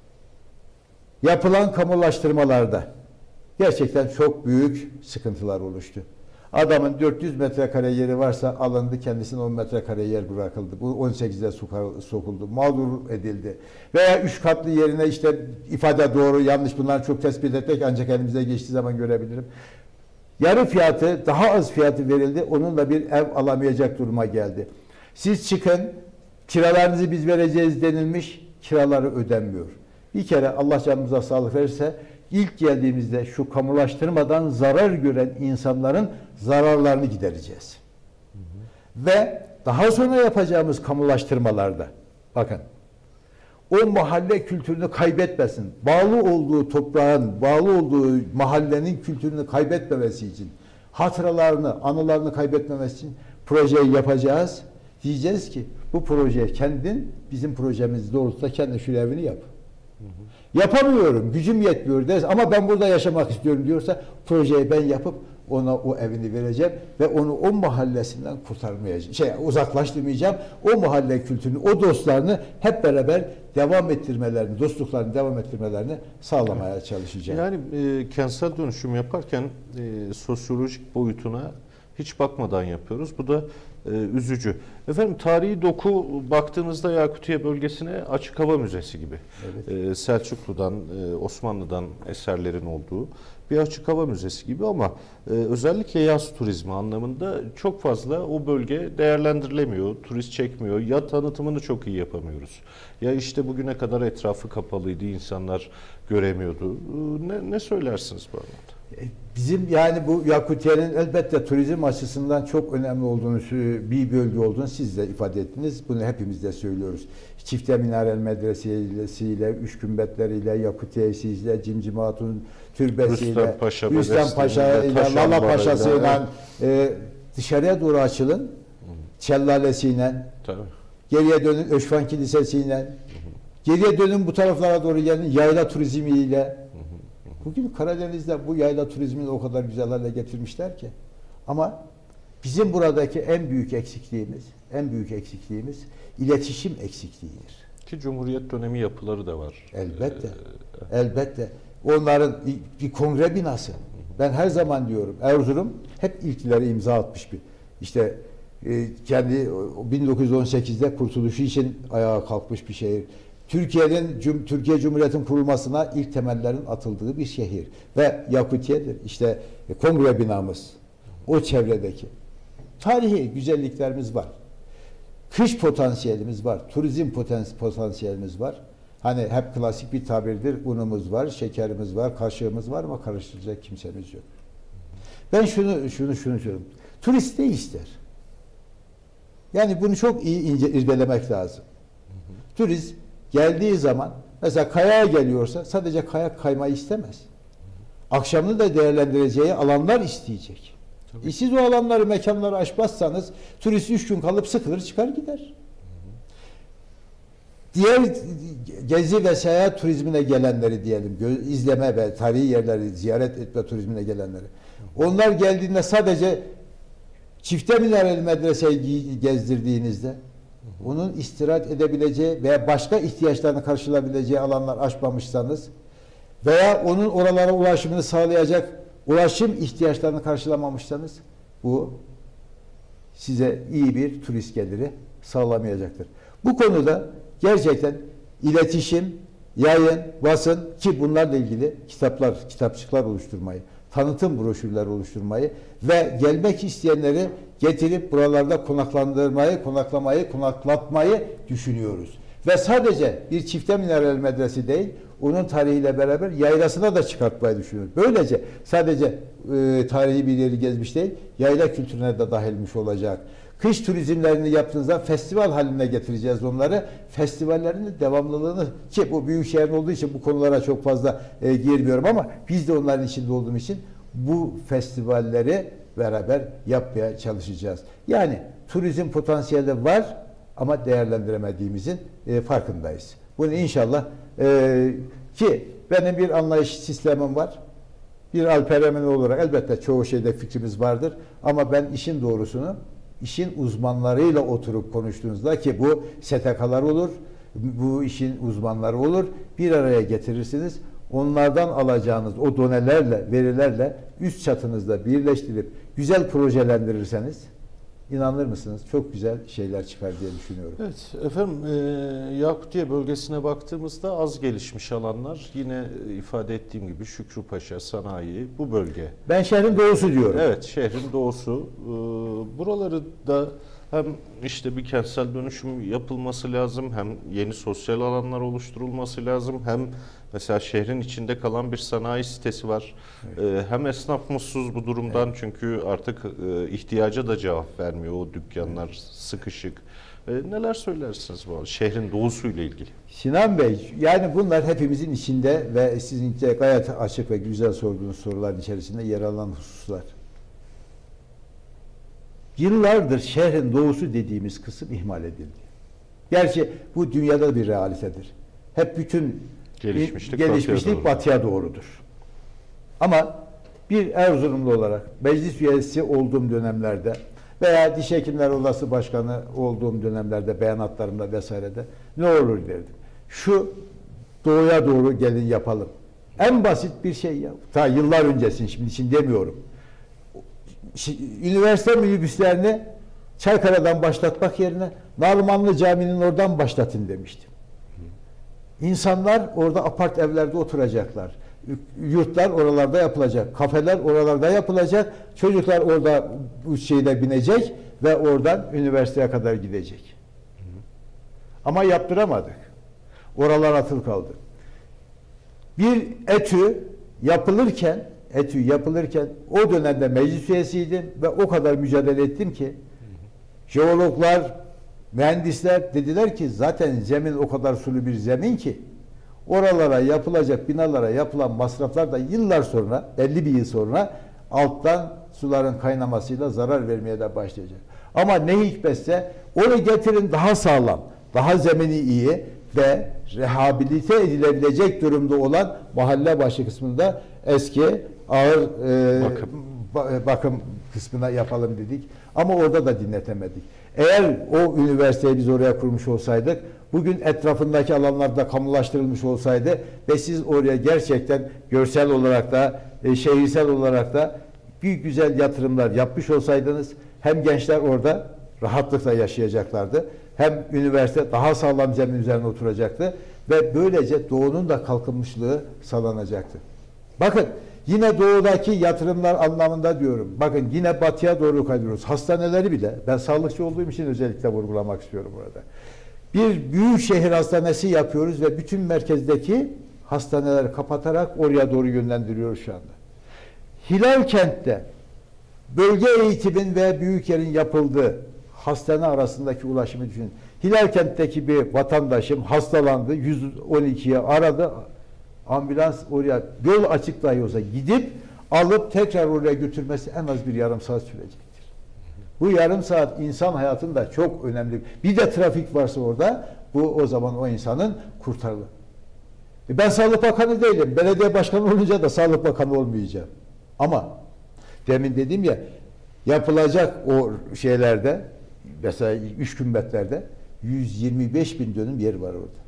Yapılan kamulaştırmalarda gerçekten çok büyük sıkıntılar oluştu. Adamın 400 metrekare yeri varsa alındı, kendisine 10 metrekare yer bırakıldı. Bu 18'de sokuldu, mağdur edildi. Veya 3 katlı yerine işte ifade doğru yanlış, bunları çok tespit etmek ancak elimize geçtiği zaman görebilirim. Yarı fiyatı, daha az fiyatı verildi, onunla bir ev alamayacak duruma geldi. Siz çıkın, kiralarınızı biz vereceğiz denilmiş, kiraları ödenmiyor. Bir kere Allah canımıza sağlık verirse, İlk geldiğimizde şu kamulaştırmadan zarar gören insanların zararlarını gidereceğiz. Ve daha sonra yapacağımız kamulaştırmalarda, bakın, o mahalle kültürünü kaybetmesin, bağlı olduğu toprağın, bağlı olduğu mahallenin kültürünü kaybetmemesi için, hatıralarını, anılarını kaybetmemesi için projeyi yapacağız. Diyeceğiz ki bu proje kendin, bizim projemiz doğrultusunda kendi şu evini yap. Yapamıyorum, gücüm yetmiyor ders ama ben burada yaşamak istiyorum diyorsa projeyi ben yapıp ona o evini vereceğim ve onu o mahallesinden kurtarmayacağım. Uzaklaştırmayacağım. O mahalle kültürünü, o dostlarını hep beraber devam ettirmelerini, dostluklarını devam ettirmelerini sağlamaya çalışacağım. Yani kentsel dönüşüm yaparken sosyolojik boyutuna hiç bakmadan yapıyoruz. Bu da üzücü. Efendim tarihi doku baktığınızda Yakutiye bölgesine açık hava müzesi gibi. Evet. Selçuklu'dan, Osmanlı'dan eserlerin olduğu bir açık hava müzesi gibi ama özellikle yaz turizmi anlamında çok fazla o bölge değerlendirilemiyor, turist çekmiyor. Ya tanıtımını çok iyi yapamıyoruz. Ya işte bugüne kadar etrafı kapalıydı, insanlar göremiyordu. Ne söylersiniz bu anlamda? Bizim yani bu Yakutiye'nin elbette turizm açısından çok önemli olduğunu, bir bölge olduğunu siz de ifade ettiniz. Bunu hepimiz de söylüyoruz. Çifte Minareli Medresesi'yle, Üç Kümbetleriyle, Yakutiye'siyle, Cimcime Hatun Türbesi'yle, Rüstem Paşa ile, Lala Paşa'sıyla dışarıya doğru açılın. Çellalesi'yle, geriye dönün Öşvan Kilisesi'yle, geriye dönün bu taraflara doğru gelin yayla turizmiyle. Bugün Karadeniz'de bu yayla turizmini o kadar güzel hale getirmişler ki. Ama bizim buradaki en büyük eksikliğimiz iletişim eksikliğidir. Ki Cumhuriyet dönemi yapıları da var. Elbette. Elbette. Onların bir kongre binası. Ben her zaman diyorum Erzurum hep ilklere imza atmış bir. İşte kendi 1918'de kurtuluşu için ayağa kalkmış bir şehir. Türkiye Cumhuriyeti'nin kurulmasına ilk temellerin atıldığı bir şehir. Ve Yakutiye'dir. İşte kongre binamız. O çevredeki. Tarihi güzelliklerimiz var. Kış potansiyelimiz var. Turizm potansiyelimiz var. Hani hep klasik bir tabirdir. Unumuz var, şekerimiz var, kaşığımız var ama karıştıracak kimsemiz yok. Ben şunu söylüyorum. Turist ne ister? Yani bunu çok iyi irdelemek lazım. Turist geldiği zaman mesela kayaya geliyorsa sadece kayak kaymayı istemez. Akşamını da değerlendireceği alanlar isteyecek. Siz o alanları, mekanları açmazsanız turist 3 gün kalıp sıkılır çıkar gider. Diğer gezi ve seyahat turizmine gelenleri diyelim, izleme ve tarihi yerleri ziyaret etme turizmine gelenleri. Onlar geldiğinde sadece çifte minareli medreseyi gezdirdiğinizde onun istirahat edebileceği veya başka ihtiyaçlarını karşılayabileceği alanlar açmamışsanız veya onun oralara ulaşımını sağlayacak ulaşım ihtiyaçlarını karşılamamışsanız bu size iyi bir turist geliri sağlamayacaktır. Bu konuda gerçekten iletişim, yayın, basın ki bunlarla ilgili kitapçıklar oluşturmayı, tanıtım broşürleri oluşturmayı ve gelmek isteyenleri getirip buralarda konaklatmayı düşünüyoruz. Ve sadece bir çifte minareli medrese değil, onun tarihiyle beraber yaylasına da çıkartmayı düşünüyoruz. Böylece sadece tarihi bir yeri gezmiş değil, yayla kültürüne de dahilmiş olacak. Kış turizmlerini yaptığınızda festival haline getireceğiz onları. Festivallerin de devamlılığını ki bu büyük şehir olduğu için bu konulara çok fazla girmiyorum ama biz de onların içinde olduğumuz için bu festivalleri beraber yapmaya çalışacağız. Yani turizm potansiyeli var ama değerlendiremediğimizin farkındayız. Bunu inşallah ki benim bir anlayış sistemim var. Bir Alper Emin olarak elbette çoğu şeyde fikrimiz vardır ama ben işin doğrusunu işin uzmanlarıyla oturup konuştuğunuzda ki bu STK'lar olur, bu işin uzmanları olur, bir araya getirirsiniz. Onlardan alacağınız o donelerle, verilerle üst çatınızda birleştirip güzel projelendirirseniz İnanır mısınız? Çok güzel şeyler çıkar diye düşünüyorum. Evet efendim Yakutiye bölgesine baktığımızda az gelişmiş alanlar yine ifade ettiğim gibi Şükrüpaşa, sanayi bu bölge. Ben şehrin doğusu diyorum. Evet şehrin doğusu. Buraları da hem işte bir kentsel dönüşüm yapılması lazım hem yeni sosyal alanlar oluşturulması lazım hem mesela şehrin içinde kalan bir sanayi sitesi var. Evet. Hem esnaf mutsuz bu durumdan evet. Çünkü artık ihtiyaca da cevap vermiyor o dükkanlar evet. Sıkışık. Neler söylersiniz bu şehrin doğusuyla ilgili? Sinan Bey, yani bunlar hepimizin içinde ve sizin de gayet açık ve güzel sorduğunuz soruların içerisinde yer alan hususlar. Yıllardır şehrin doğusu dediğimiz kısım ihmal edildi. Gerçi bu dünyada bir realitedir. Hep bütün Gelişmişlik batıya doğrudur. Ama bir Erzurumlu olarak meclis üyesi olduğum dönemlerde veya Diş Hekimler Odası Başkanı olduğum dönemlerde beyanatlarımda vesairede ne olur derdim. Şu doğuya doğru gelin yapalım. En basit bir şey ya. Ta yıllar öncesin, şimdi için demiyorum. Üniversite minibüslerini Çaykara'dan başlatmak yerine Narmanlı Camii'nin oradan başlatın demiştim. İnsanlar orada apart evlerde oturacaklar. Yurtlar oralarda yapılacak. Kafeler oralarda yapılacak. Çocuklar orada bu şeyde binecek ve oradan üniversiteye kadar gidecek. Ama yaptıramadık. Oralar atıl kaldı. Bir etü yapılırken o dönemde meclis üyesiydim ve o kadar mücadele ettim ki jeologlar, mühendisler dediler ki zaten zemin o kadar sulu bir zemin ki oralara yapılacak binalara yapılan masraflar da yıllar sonra, 50 bir yıl sonra alttan suların kaynamasıyla zarar vermeye de başlayacak. Ama ne hikmetse onu getirin daha sağlam, daha zemini iyi ve rehabilite edilebilecek durumda olan mahalle başı kısmında eski ağır bakım kısmına yapalım dedik. Ama orada da dinletemedik. Eğer o üniversiteyi biz oraya kurmuş olsaydık, bugün etrafındaki alanlarda kamulaştırılmış olsaydı ve siz oraya gerçekten görsel olarak da şehirsel olarak da büyük güzel yatırımlar yapmış olsaydınız hem gençler orada rahatlıkla yaşayacaklardı, hem üniversite daha sağlam zemin üzerine oturacaktı ve böylece doğunun da kalkınmışlığı sağlanacaktı. Bakın yine doğudaki yatırımlar anlamında diyorum. Bakın yine batıya doğru kaydırıyoruz. Hastaneleri bile, ben sağlıkçı olduğum için özellikle vurgulamak istiyorum burada. Bir büyük şehir hastanesi yapıyoruz ve bütün merkezdeki hastaneleri kapatarak oraya doğru yönlendiriyoruz şu anda. Hilalkent'te bölge eğitimin ve büyük yerin yapıldığı hastane arasındaki ulaşımı düşünün. Hilalkent'teki bir vatandaşım hastalandı, 112'ye aradı. Ambulans oraya yol açık dahi olsa gidip alıp tekrar oraya götürmesi en az bir yarım saat sürecektir. Bu yarım saat insan hayatında çok önemli. Bir de trafik varsa orada bu o zaman o insanın kurtarılır. Ben Sağlık Bakanı değilim. Belediye Başkanı olunca da Sağlık Bakanı olmayacağım. Ama demin dedim ya yapılacak o şeylerde mesela 3 kümbetlerde 125 bin dönüm yer var orada.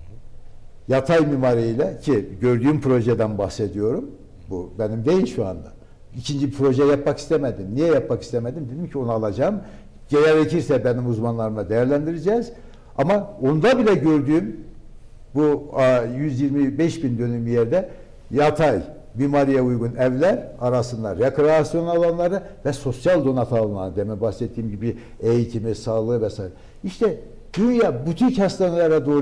Yatay mimariyle ki gördüğüm projeden bahsediyorum. Bu benim değil şu anda. İkinci bir proje yapmak istemedim. Niye yapmak istemedim? Dedim ki onu alacağım. Gerekirse benim uzmanlarımla değerlendireceğiz. Ama onda bile gördüğüm bu 125 bin dönüm yerde yatay mimariye uygun evler arasında rekreasyon alanları ve sosyal donatı alanları demin bahsettiğim gibi eğitimi, sağlığı vesaire. İşte dünya butik hastanelere doğru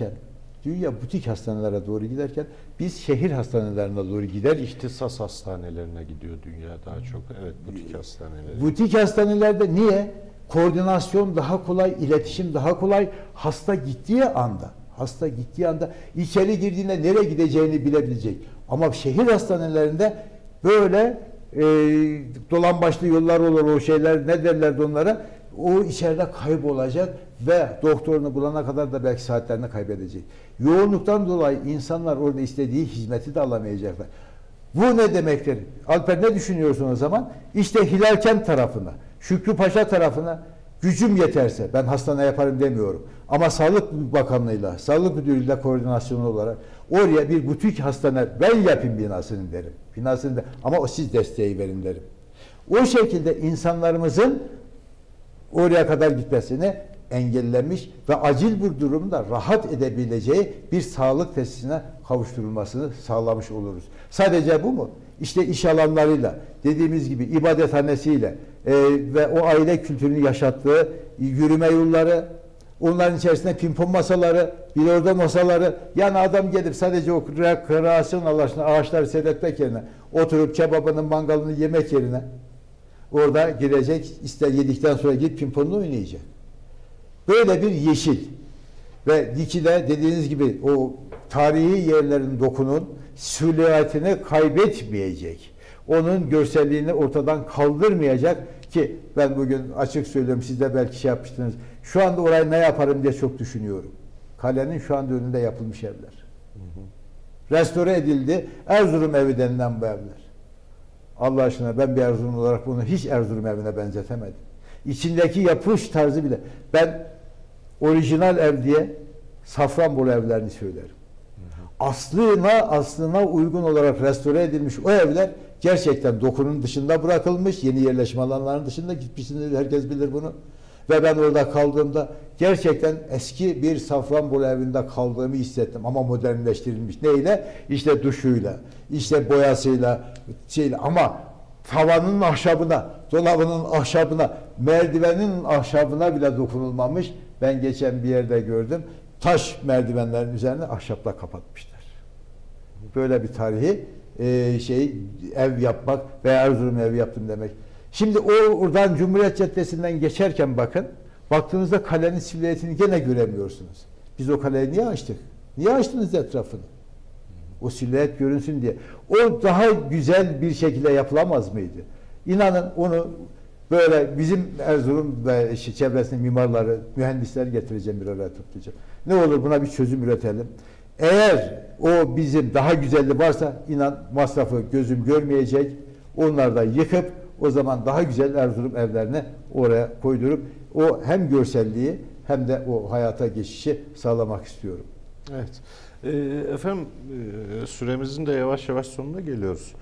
giderken biz şehir hastanelerine doğru gider. İhtisas hastanelerine gidiyor dünya daha çok. Evet, butik hastaneler. Butik hastanelerde niye? Koordinasyon daha kolay, iletişim daha kolay. Hasta gittiği anda içeri girdiğinde nereye gideceğini bilebilecek. Ama şehir hastanelerinde böyle dolambaçlı yollar olur, o şeyler ne derlerdi onlara? O içeride kaybolacak ve doktorunu bulana kadar da belki saatlerini kaybedecek. Yoğunluktan dolayı insanlar orada istediği hizmeti de alamayacaklar. Bu ne demektir? Alper ne düşünüyorsun o zaman? İşte Hilalkent tarafına, Şükrüpaşa tarafına gücüm yeterse ben hastane yaparım demiyorum. Ama Sağlık Bakanlığı'yla, Sağlık Müdürlüğü'yle koordinasyonu olarak oraya bir butik hastane ben yapayım binasını derim. Ama o siz desteği verin derim. O şekilde insanlarımızın oraya kadar gitmesini engellemiş ve acil bir durumda rahat edebileceği bir sağlık tesisine kavuşturulmasını sağlamış oluruz. Sadece bu mu? İşte iş alanlarıyla, dediğimiz gibi ibadethanesiyle ve o aile kültürünü yaşattığı yürüme yolları, onların içerisinde pimpon masaları, bilardo masaları, yani adam gelip sadece o rekreasyon alanına ağaçları seyretmek yerine oturup kebabının, mangalını yemek yerine orada girecek, ister yedikten sonra gidip pimponunu oynayacak. Böyle bir yeşil ve dikide dediğiniz gibi o tarihi yerlerin dokunun silüetini kaybetmeyecek. Onun görselliğini ortadan kaldırmayacak ki ben bugün açık söylüyorum, siz de belki şey yapmıştınız. Şu anda orayı ne yaparım diye çok düşünüyorum. Kalenin şu anda önünde yapılmış evler. Restore edildi. Erzurum evi denilen bu evler. Allah aşkına ben bir Erzurum olarak bunu hiç Erzurum evine benzetemedim. İçindeki yapış tarzı bile. Ben orijinal ev diye Safranbolu evlerini söylerim. Aslına uygun olarak restore edilmiş o evler gerçekten dokunun dışında bırakılmış. Yeni yerleşim alanlarının dışında gitmişsiniz. Herkes bilir bunu. Ve ben orada kaldığımda gerçekten eski bir Safranbolu evinde kaldığımı hissettim. Ama modernleştirilmiş. Neyle? İşte duşuyla, işte boyasıyla, ama tavanın ahşabına, dolabının ahşabına, merdivenin ahşabına bile dokunulmamış. Ben geçen bir yerde gördüm. Taş merdivenlerin üzerine ahşapla kapatmışlar. Böyle bir tarihi ev yapmak veya Erzurum evi yaptım demek. Şimdi oradan Cumhuriyet Caddesi'nden geçerken baktığınızda kalenin silüetini gene göremiyorsunuz. Biz o kaleyi niye açtık? Niye açtınız etrafını? O silüet görünsün diye. O daha güzel bir şekilde yapılamaz mıydı? İnanın onu böyle bizim Erzurum ve çevresinde mimarları, mühendisler getireceğim, bir araya toplayacağım. Ne olur buna bir çözüm üretelim. Eğer o bizim daha güzelliği varsa inan masrafı gözüm görmeyecek. Onları da yıkıp o zaman daha güzel Erzurum evlerini oraya koydurup o hem görselliği hem de o hayata geçişi sağlamak istiyorum. Evet. Efendim süremizin de yavaş yavaş sonuna geliyoruz.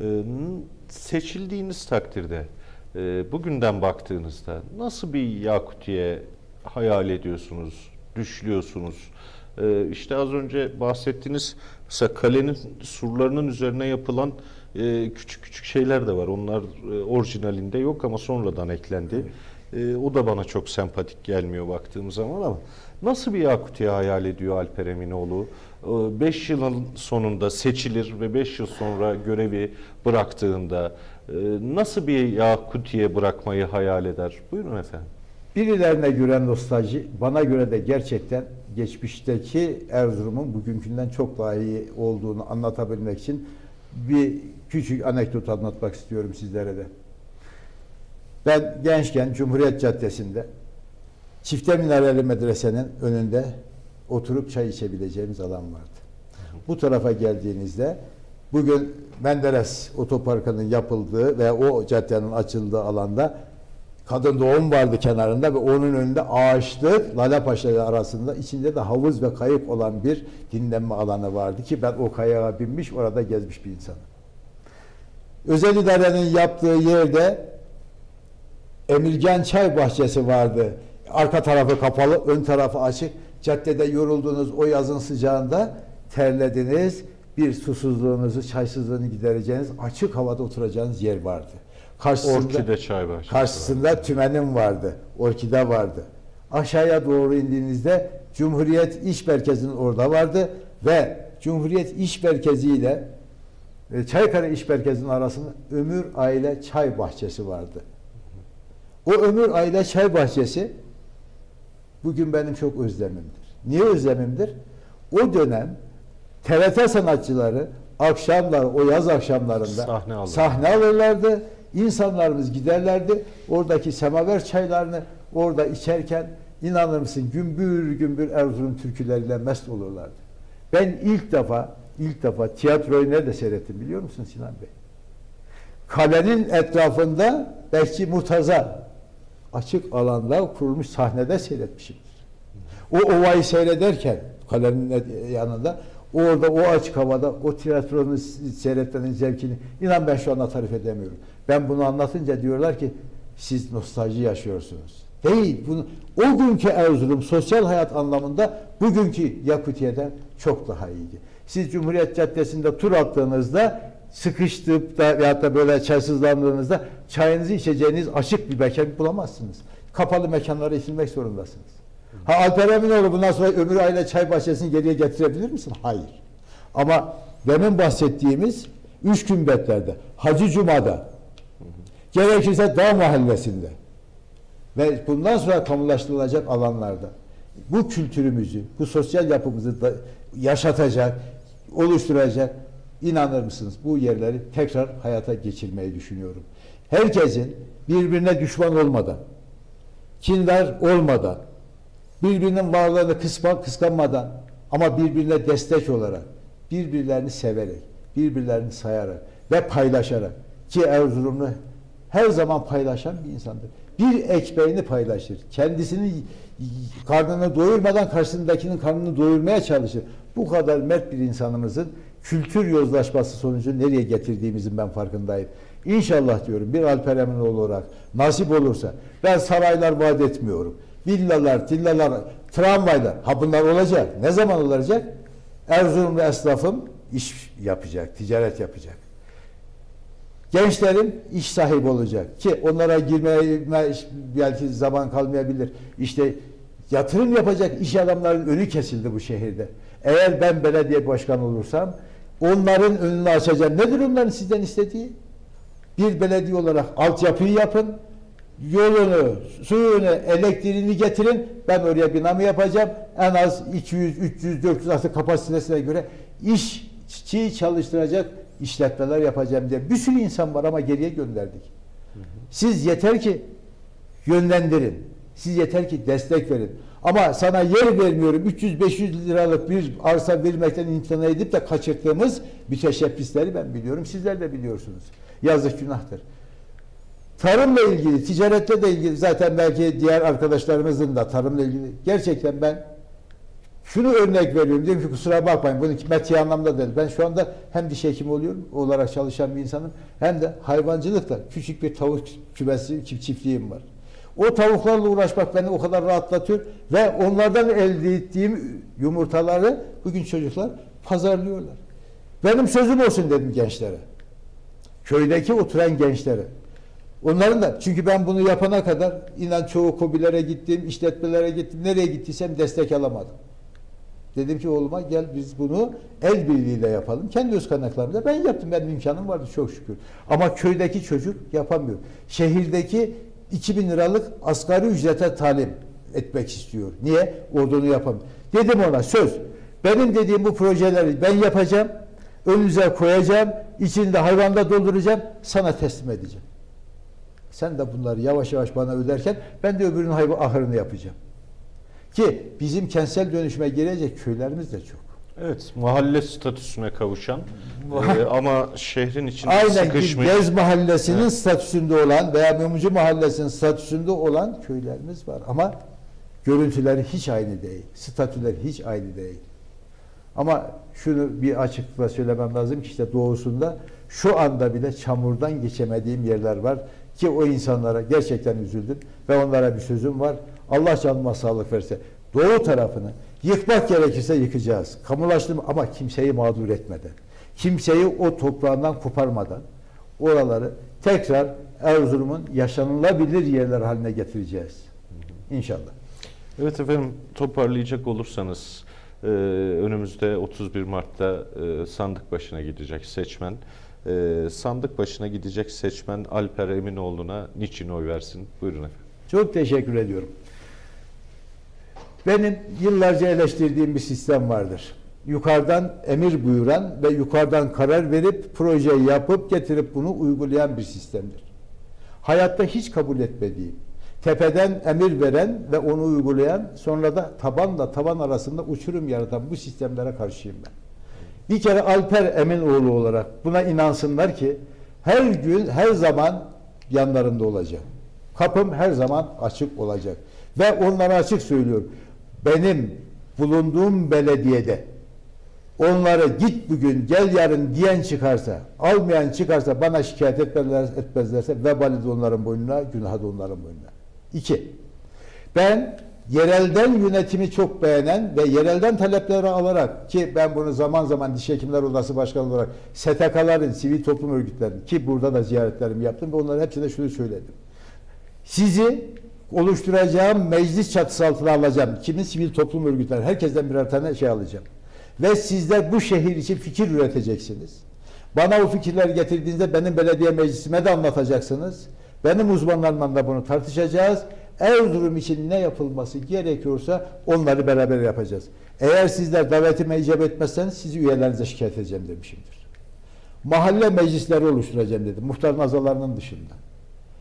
Seçildiğiniz takdirde bugünden baktığınızda nasıl bir Yakutiye hayal ediyorsunuz, düşlüyorsunuz? İşte az önce bahsettiğiniz mesela kalenin surlarının üzerine yapılan küçük küçük şeyler de var. Onlar orijinalinde yok ama sonradan eklendi. O da bana çok sempatik gelmiyor baktığım zaman ama nasıl bir Yakutiye hayal ediyor Alper Eminoğlu? 5 yılın sonunda seçilir ve 5 yıl sonra görevi bıraktığında nasıl bir Yakutiye bırakmayı hayal eder? Buyurun efendim. Birilerine göre nostalji, bana göre de gerçekten geçmişteki Erzurum'un bugünkünden çok daha iyi olduğunu anlatabilmek için bir küçük anekdot anlatmak istiyorum sizlere de. Ben gençken Cumhuriyet Caddesi'nde Çifte Minareli Medrese'nin önünde oturup çay içebileceğimiz alan vardı. Bu tarafa geldiğinizde bugün Menderes Otoparkı'nın yapıldığı ve o caddenin açıldığı alanda kadın doğum vardı kenarında ve onun önünde ağaçlı Lalepaşa arasında içinde de havuz ve kayık olan bir dinlenme alanı vardı ki ben o kayağa binmiş orada gezmiş bir insanım. Özel idarenin yaptığı yerde Emirgan Çay Bahçesi vardı. Arka tarafı kapalı, ön tarafı açık. Caddede yoruldunuz o yazın sıcağında terlediniz. Bir susuzluğunuzu, çaysızlığını gidereceğiniz, açık havada oturacağınız yer vardı. Orkide Çay Bahçesi karşısında vardı. tümenim vardı, orkide vardı. Aşağıya doğru indiğinizde Cumhuriyet İş Merkezi'nin orada vardı ve Cumhuriyet İş Merkezi ile Çaykara İş Merkezi'nin arasında Ömür Aile Çay Bahçesi vardı. O Ömür Aile Çay Bahçesi bugün benim çok özlemimdir. Niye özlemimdir? O dönem TRT sanatçıları akşamlar, o yaz akşamlarında sahne alırlardı. İnsanlarımız giderlerdi. Oradaki semaver çaylarını orada içerken inanır mısın gümbür gümbür Erzurum türküleriyle mest olurlardı. Ben ilk defa tiyatroyu nerede seyrettim biliyor musun Sinan Bey? Kalenin etrafında Bekçi Murtaza açık alanda kurulmuş sahnede seyretmişimdir. O ovayı seyrederken kalenin yanında orada o açık havada o tiyatronun seyretmenin zevkini inan ben şu anda tarif edemiyorum. Ben bunu anlatınca diyorlar ki siz nostalji yaşıyorsunuz. Değil. O günkü Erzurum sosyal hayat anlamında bugünkü Yakutiye'den çok daha iyiydi. Siz Cumhuriyet Caddesi'nde tur attığınızda sıkıştıp da veyahut da böyle çaysızlandığınızda çayınızı içeceğiniz açık bir mekan bulamazsınız. Kapalı mekanlara itilmek zorundasınız. Alper Eminoğlu bundan sonra Ömür Aile Çay Bahçesi'ni geriye getirebilir misin? Hayır. Ama demin bahsettiğimiz üç kümbetlerde, Hacı Cuma'da, gerekirse Dağ Mahallesi'nde ve bundan sonra kamulaştırılacak alanlarda bu kültürümüzü, bu sosyal yapımızı da yaşatacak, oluşturacak, inanır mısınız bu yerleri tekrar hayata geçirmeyi düşünüyorum. Herkesin birbirine düşman olmadan, kindar olmadan, birbirinin varlığını kıskanmadan, ama birbirine destek olarak, birbirlerini severek, birbirlerini sayarak ve paylaşarak, ki Erzurumlu her zaman paylaşan bir insandır. Bir ekmeğini paylaşır. Kendisinin karnını doyurmadan karşısındakinin karnını doyurmaya çalışır. Bu kadar mert bir insanımızın kültür yozlaşması sonucu nereye getirdiğimizin ben farkındayım. İnşallah diyorum bir Alper Eminoğlu olarak nasip olursa, ben saraylar vaat etmiyorum. Villalar, tillalar, tramvaylar, ha bunlar olacak. Ne zaman olacak? Erzurumlu esnafım iş yapacak, ticaret yapacak. Gençlerim iş sahibi olacak ki onlara girmeye belki zaman kalmayabilir. İşte yatırım yapacak iş adamlarının önü kesildi bu şehirde. Eğer ben belediye başkanı olursam onların önünü açacağım. Nedir onların sizden istediği? Bir belediye olarak altyapıyı yapın, yolunu, suyunu, elektriğini getirin. Ben oraya binamı yapacağım. En az 200, 300, 400 artık kapasitesine göre işçi çalıştıracak işletmeler yapacağım diye. Bir sürü insan var ama geriye gönderdik. Siz yeter ki yönlendirin. Siz yeter ki destek verin. Ama sana yer vermiyorum. 300-500 liralık bir arsa vermekten imtina edip de kaçırdığımız müteşebbisleri ben biliyorum. Sizler de biliyorsunuz. Yazık, günahtır. Tarımla ilgili, ticaretle de ilgili, zaten belki diğer arkadaşlarımızın da tarımla ilgili, gerçekten ben şunu örnek veriyorum. Diyorum ki kusura bakmayın. Bunu metiye anlamda değil. Ben şu anda hem diş hekimi oluyorum olarak çalışan bir insanım. Hem de hayvancılıkta küçük bir tavuk kümesi, çiftliğim var. O tavuklarla uğraşmak beni o kadar rahatlatıyor ve onlardan elde ettiğim yumurtaları bugün çocuklar pazarlıyorlar. Benim sözüm olsun dedim gençlere. Köydeki oturan gençlere. Onların da, çünkü ben bunu yapana kadar inan çoğu KOBİ'lere gittim, işletmelere gittim, nereye gittiysem destek alamadım. Dedim ki oğluma gel biz bunu el birliğiyle yapalım. Kendi öz kaynaklarımda ben yaptım. Benim imkanım vardı çok şükür. Ama köydeki çocuk yapamıyor. Şehirdeki 2000 liralık asgari ücrete talim etmek istiyor. Niye? Ordunu yapamıyor. Dedim ona söz. Benim dediğim bu projeleri ben yapacağım. Önünüze koyacağım. İçinde hayvanda dolduracağım. Sana teslim edeceğim. Sen de bunları yavaş yavaş bana öderken ben de öbürünün ahırını yapacağım. Ki bizim kentsel dönüşüme girecek köylerimiz de çok. Evet, mahalle statüsüne kavuşan ama şehrin içinde aynen sıkışmış. Gez mahallesinin statüsünde olan veya Mumcu mahallesinin statüsünde olan köylerimiz var. Ama görüntüleri hiç aynı değil. Statüleri hiç aynı değil. Ama şunu bir açıklıkla söylemem lazım ki işte doğusunda şu anda bile çamurdan geçemediğim yerler var ki o insanlara gerçekten üzüldüm ve onlara bir sözüm var. Allah canıma sağlık verse doğu tarafını yıkmak gerekirse yıkacağız. Kamulaştırma ama kimseyi mağdur etmeden, kimseyi o toprağından koparmadan oraları tekrar Erzurum'un yaşanılabilir yerler haline getireceğiz. İnşallah. Evet efendim, toparlayacak olursanız önümüzde 31 Mart'ta sandık başına gidecek seçmen. Sandık başına gidecek seçmen Alper Eminoğlu'na niçin oy versin? Buyurun efendim. Çok teşekkür ediyorum. Benim yıllarca eleştirdiğim bir sistem vardır. Yukarıdan emir buyuran ve yukarıdan karar verip projeyi yapıp getirip bunu uygulayan bir sistemdir. Hayatta hiç kabul etmediğim, tepeden emir veren ve onu uygulayan, sonra da tabanla tavan arasında uçurum yaratan bu sistemlere karşıyım ben. Bir kere Alper Eminoğlu olarak buna inansınlar ki her gün, her zaman yanlarında olacağım. Kapım her zaman açık olacak. Ve onlara açık söylüyorum. Benim bulunduğum belediyede onları git bugün, gel yarın diyen çıkarsa, almayan çıkarsa, bana şikayet etmezlerse vebali de onların boynuna, günahı da onların boynuna. 2. Ben yerelden yönetimi çok beğenen ve yerelden talepleri alarak, ki ben bunu zaman zaman Diş Hekimler Odası Başkanı olarak STK'ların, sivil toplum örgütlerinin, ki burada da ziyaretlerimi yaptım ve onların hepsine şunu söyledim. Sizi oluşturacağım meclis çatısı altına alacağım. Kimin? Sivil toplum örgütleri. Herkesten birer tane şey alacağım. Ve sizler bu şehir için fikir üreteceksiniz. Bana o fikirleri getirdiğinizde benim belediye meclisime de anlatacaksınız. Benim uzmanlarımla da bunu tartışacağız. Erzurum için ne yapılması gerekiyorsa onları beraber yapacağız. Eğer sizler davetime icap etmezseniz sizi üyelerinize şikayet edeceğim demişimdir. Mahalle meclisleri oluşturacağım dedim. Muhtar nazalarının dışında.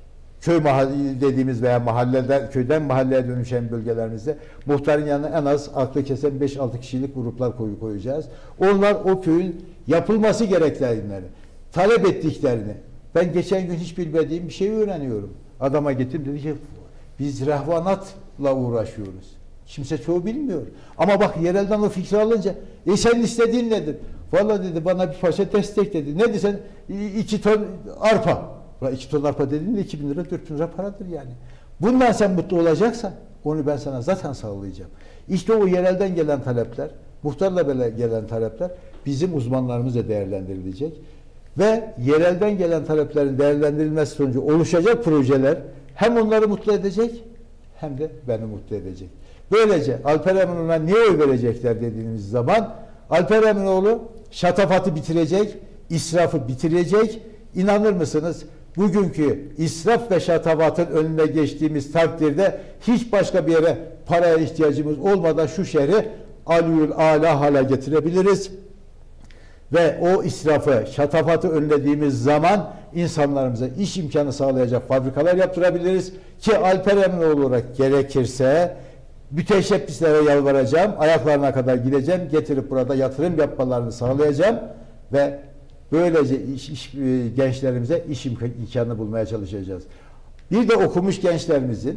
köy mahalle dediğimiz veya mahalleden, köyden mahalleye dönüşen bölgelerimizde muhtarın yanına en az aklı kesen 5-6 kişilik gruplar koyacağız. Onlar o köyün yapılması gerektiğini, talep ettiklerini, ben geçen gün hiç bilmediğim bir şey öğreniyorum. Adama gittim, dedi ki biz rehvanatla uğraşıyoruz. Kimse çoğu bilmiyor. Ama bak yerelden o fikri alınca senin istediğin nedir? Vallahi dedi bana bir parça destek dedi. Ne desen 2 ton arpa. 2 ton arpa dediğinde 2.000 lira 4.000 lira paradır yani. Bundan sen mutlu olacaksan onu ben sana zaten sağlayacağım. İşte o yerelden gelen talepler, muhtarla gelen talepler bizim uzmanlarımızla değerlendirilecek. Ve yerelden gelen taleplerin değerlendirilmesi sonucu oluşacak projeler hem onları mutlu edecek hem de beni mutlu edecek. Böylece Alper Eminoğlu'na niye oy verecekler dediğimiz zaman Alper Eminoğlu şatafatı bitirecek, israfı bitirecek. İnanır mısınız? Bugünkü israf ve şatafatın önüne geçtiğimiz takdirde hiç başka bir yere paraya ihtiyacımız olmadan şu şehri aliyul âlâ hale getirebiliriz. Ve o israfı, şatafatı önlediğimiz zaman insanlarımıza iş imkanı sağlayacak fabrikalar yaptırabiliriz. Ki Alper Eminoğlu olarak gerekirse müteşebbislere yalvaracağım, ayaklarına kadar gideceğim, getirip burada yatırım yapmalarını sağlayacağım ve böylece gençlerimize iş imkanı bulmaya çalışacağız. Bir de okumuş gençlerin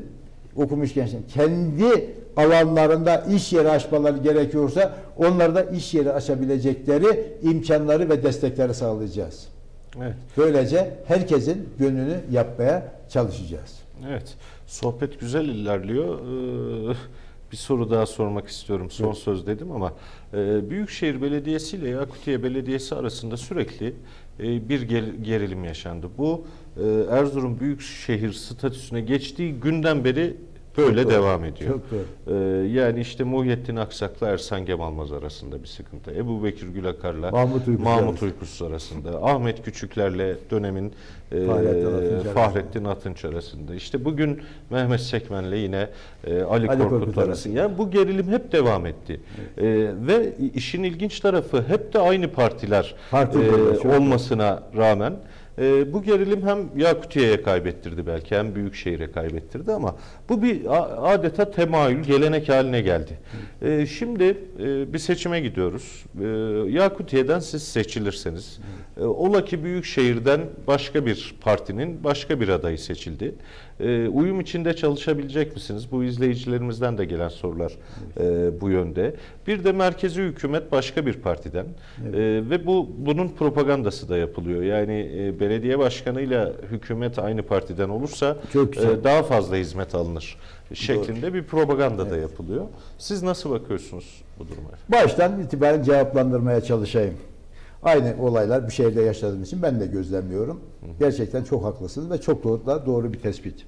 kendi alanlarında iş yeri açmaları gerekiyorsa onlarda iş yeri açabilecekleri imkanları ve destekleri sağlayacağız. Evet. Böylece herkesin gönlünü yapmaya çalışacağız. Evet. Sohbet güzel ilerliyor. Bir soru daha sormak istiyorum. Son evet. Söz dedim ama Büyükşehir Belediyesi ile Yakutiye Belediyesi arasında sürekli bir gerilim yaşandı. Bu Erzurum Büyükşehir statüsüne geçtiği günden beri böyle çok devam ediyor. Çok doğru. Yani işte Muhyiddin Aksak'la Ersan Gemalmaz arasında bir sıkıntı. Ebubekir Gülakar'la Mahmut Uykusuz arasında. Ahmet Küçükler'le dönemin Fahrettin Atınç arasında. İşte bugün Mehmet Sekmen'le yine Ali Korkut arasında. Yani bu gerilim hep devam etti. Evet. Ve işin ilginç tarafı hep de aynı partiler olmasına rağmen bu gerilim hem Yakutiye'ye kaybettirdi belki hem Büyükşehir'e kaybettirdi ama bu bir adeta temayül, gelenek haline geldi. Şimdi bir seçime gidiyoruz. Yakutiye'den siz seçilirseniz, ola ki Büyükşehir'den başka bir partinin başka bir adayı seçildi. Uyum içinde çalışabilecek misiniz? Bu izleyicilerimizden de gelen sorular bu yönde. Bir de merkezi hükümet başka bir partiden ve bunun propagandası da yapılıyor. Yani belediye başkanıyla hükümet aynı partiden olursa daha fazla hizmet alınır şeklinde doğru. Bir propaganda da yapılıyor. Siz nasıl bakıyorsunuz bu duruma? Baştan itibaren cevaplandırmaya çalışayım. Aynı olaylar bir şehirde yaşadığım için ben de gözlemliyorum. Gerçekten çok haklısınız ve çok doğru bir tespit.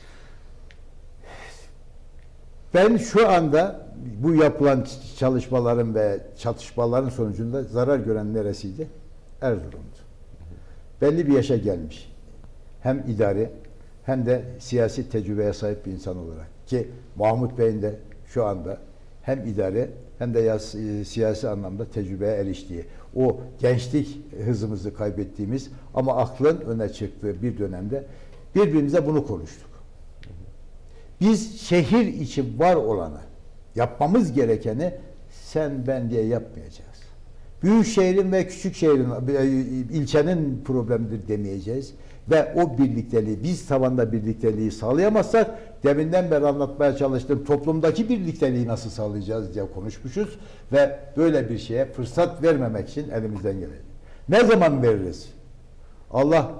Ben şu anda bu yapılan çalışmaların ve çatışmaların sonucunda zarar gören neresiydi? Erzurum'du. Belli bir yaşa gelmiş. Hem idari hem de siyasi tecrübeye sahip bir insan olarak. Ki Mahmut Bey'in de şu anda hem idari hem de siyasi anlamda tecrübeye eriştiği, o gençlik hızımızı kaybettiğimiz ama aklın öne çıktığı bir dönemde birbirimize bunu konuştuk. Biz şehir için var olanı, yapmamız gerekeni sen ben diye yapmayacağız. Büyük şehrin ve küçük şehrin, ilçenin problemidir demeyeceğiz. Ve o birlikteliği, biz tabanda birlikteliği sağlayamazsak, deminden beri anlatmaya çalıştığım toplumdaki birlikteliği nasıl sağlayacağız diye konuşmuşuz. Ve böyle bir şeye fırsat vermemek için elimizden gelecek. Ne zaman veririz? Allah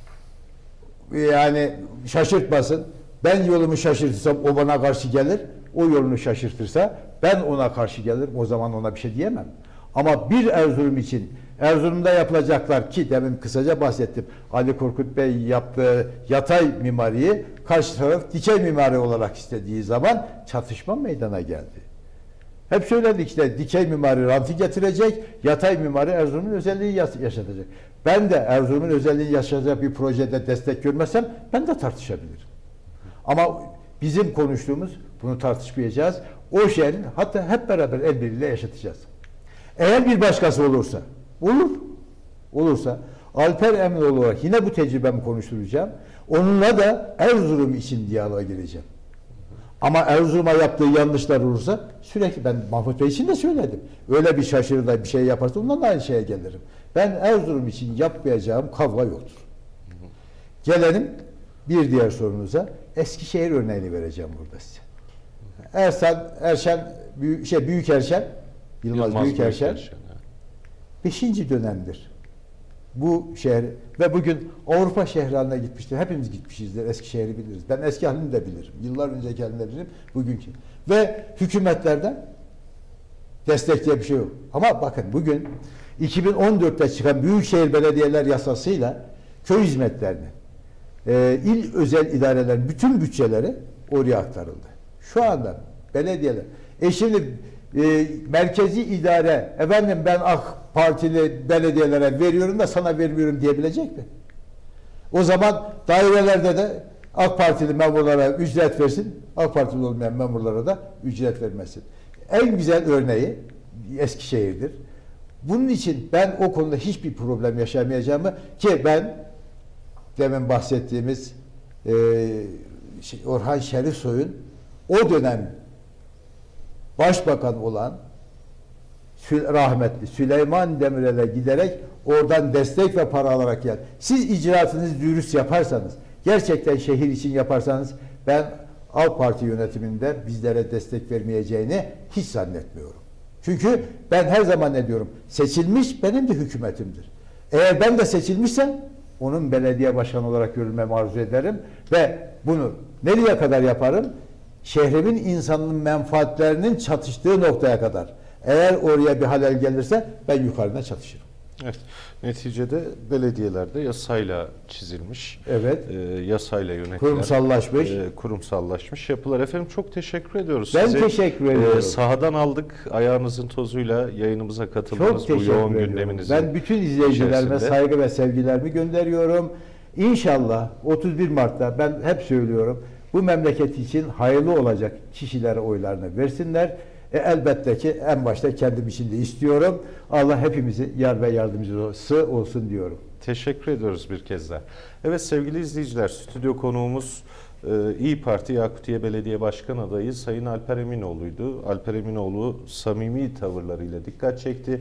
yani şaşırtmasın. Ben yolumu şaşırtırsam o bana karşı gelir. O yolunu şaşırtırsa ben ona karşı gelirim. O zaman ona bir şey diyemem. Ama bir Erzurum için Erzurum'da yapılacaklar ki demin kısaca bahsettim. Ali Korkut Bey yaptığı yatay mimariyi karşı taraf dikey mimari olarak istediği zaman çatışma meydana geldi. Hep söyledik işte dikey mimari rantı getirecek, yatay mimari Erzurum'un özelliğini yaşatacak. Ben de Erzurum'un özelliğini yaşatacak bir projede destek görmezsem ben de tartışabilirim. Ama bizim konuştuğumuz bunu tartışmayacağız. O şehrin hatta hep beraber el birliğiyle yaşatacağız. Eğer bir başkası olursa Alper Eminoğlu olarak yine bu tecrübemi konuşturacağım. Onunla da Erzurum için diyaloğa gireceğim. Ama Erzurum'a yaptığı yanlışlar olursa sürekli, ben Mahmut Bey için de söyledim. Öyle bir şaşırır da bir şey yaparsa ondan da aynı şeye gelirim. Ben Erzurum için yapmayacağım kavga yoktur. Gelelim bir diğer sorunuza. Eskişehir örneğini vereceğim burada size. Büyükerşen, Yılmaz Büyükerşen 5. dönemdir. Bu şehir ve bugün Avrupa şehri haline gitmiştir. Hepimiz gitmişizdir. Eskişehir'i biliriz. Ben eski halini de bilirim. Yıllar önceki halini de bilirim. Bugünkü. Ve hükümetlerden destek diye bir şey yok. Ama bakın bugün 2014'te çıkan Büyükşehir Belediyeler Yasası'yla köy hizmetlerini, il özel idarelerin bütün bütçeleri oraya aktarıldı. Şu anda belediyeler, şimdi merkezi idare, efendim ben AK Partili belediyelere veriyorum da sana vermiyorum diyebilecek mi? O zaman dairelerde de AK Partili memurlara ücret versin, AK Partili olmayan memurlara da ücret vermesin. En güzel örneği Eskişehir'dir. Bunun için ben o konuda hiçbir problem yaşamayacağımı, ki ben demin bahsettiğimiz Orhan Şerifsoy'un o dönem başbakan olan rahmetli Süleyman Demirel'e giderek oradan destek ve para alarak geldi. Siz icraatınızı dürüst yaparsanız, gerçekten şehir için yaparsanız, ben AK Parti yönetiminde bizlere destek vermeyeceğini hiç zannetmiyorum. Çünkü ben her zaman ne diyorum? Seçilmiş benim de hükümetimdir. Eğer ben de seçilmişsem onun belediye başkanı olarak görülmemi arzu ederim ve bunu nereye kadar yaparım? Şehrimin insanının menfaatlerinin çatıştığı noktaya kadar. Eğer oraya bir halel gelirse ben yukarıda çatışırım. Evet. Neticede belediyelerde yasayla çizilmiş, evet, yasayla yönetilen, kurumsallaşmış yapılar. Efendim çok teşekkür ediyoruz. Ben teşekkür ediyorum. Sahadan aldık, ayağınızın tozuyla yayınımıza katıldınız. Çok bu yoğun ediyorum. gündeminizin Ben bütün izleyicilerime içerisinde saygı ve sevgilerimi gönderiyorum. İnşallah 31 Mart'ta, ben hep söylüyorum, bu memleket için hayırlı olacak kişilere oylarını versinler. Elbette ki en başta kendim için de istiyorum. Allah hepimizi yar ve yardımcısı olsun diyorum. Teşekkür ediyoruz bir kez daha. Evet sevgili izleyiciler, stüdyo konuğumuz İYİ Parti Yakutiye Belediye Başkan adayı Sayın Alper Eminoğlu'ydu. Alper Eminoğlu samimi tavırlarıyla dikkat çekti.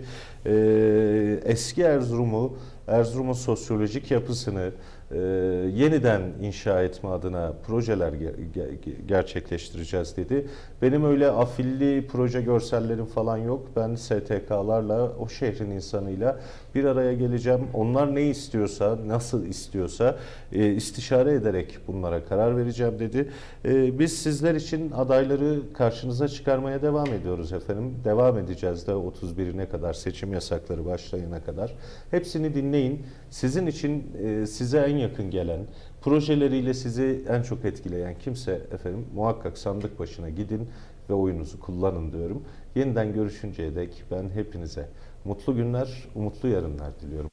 Eski Erzurum'un sosyolojik yapısını yeniden inşa etme adına projeler gerçekleştireceğiz dedi. Benim öyle afilli proje görsellerim falan yok. Ben STK'larla, o şehrin insanıyla bir araya geleceğim. Onlar ne istiyorsa, nasıl istiyorsa istişare ederek bunlara karar vereceğim dedi. Biz sizler için adayları karşınıza çıkarmaya devam ediyoruz efendim. Devam edeceğiz de 31'ine kadar, seçim yasakları başlayana kadar. Hepsini dinleyin. Sizin için size en yakın gelen, projeleriyle sizi en çok etkileyen kimse efendim muhakkak sandık başına gidin ve oyunuzu kullanın diyorum. Yeniden görüşünceye dek ben hepinize mutlu günler, umutlu yarınlar diliyorum.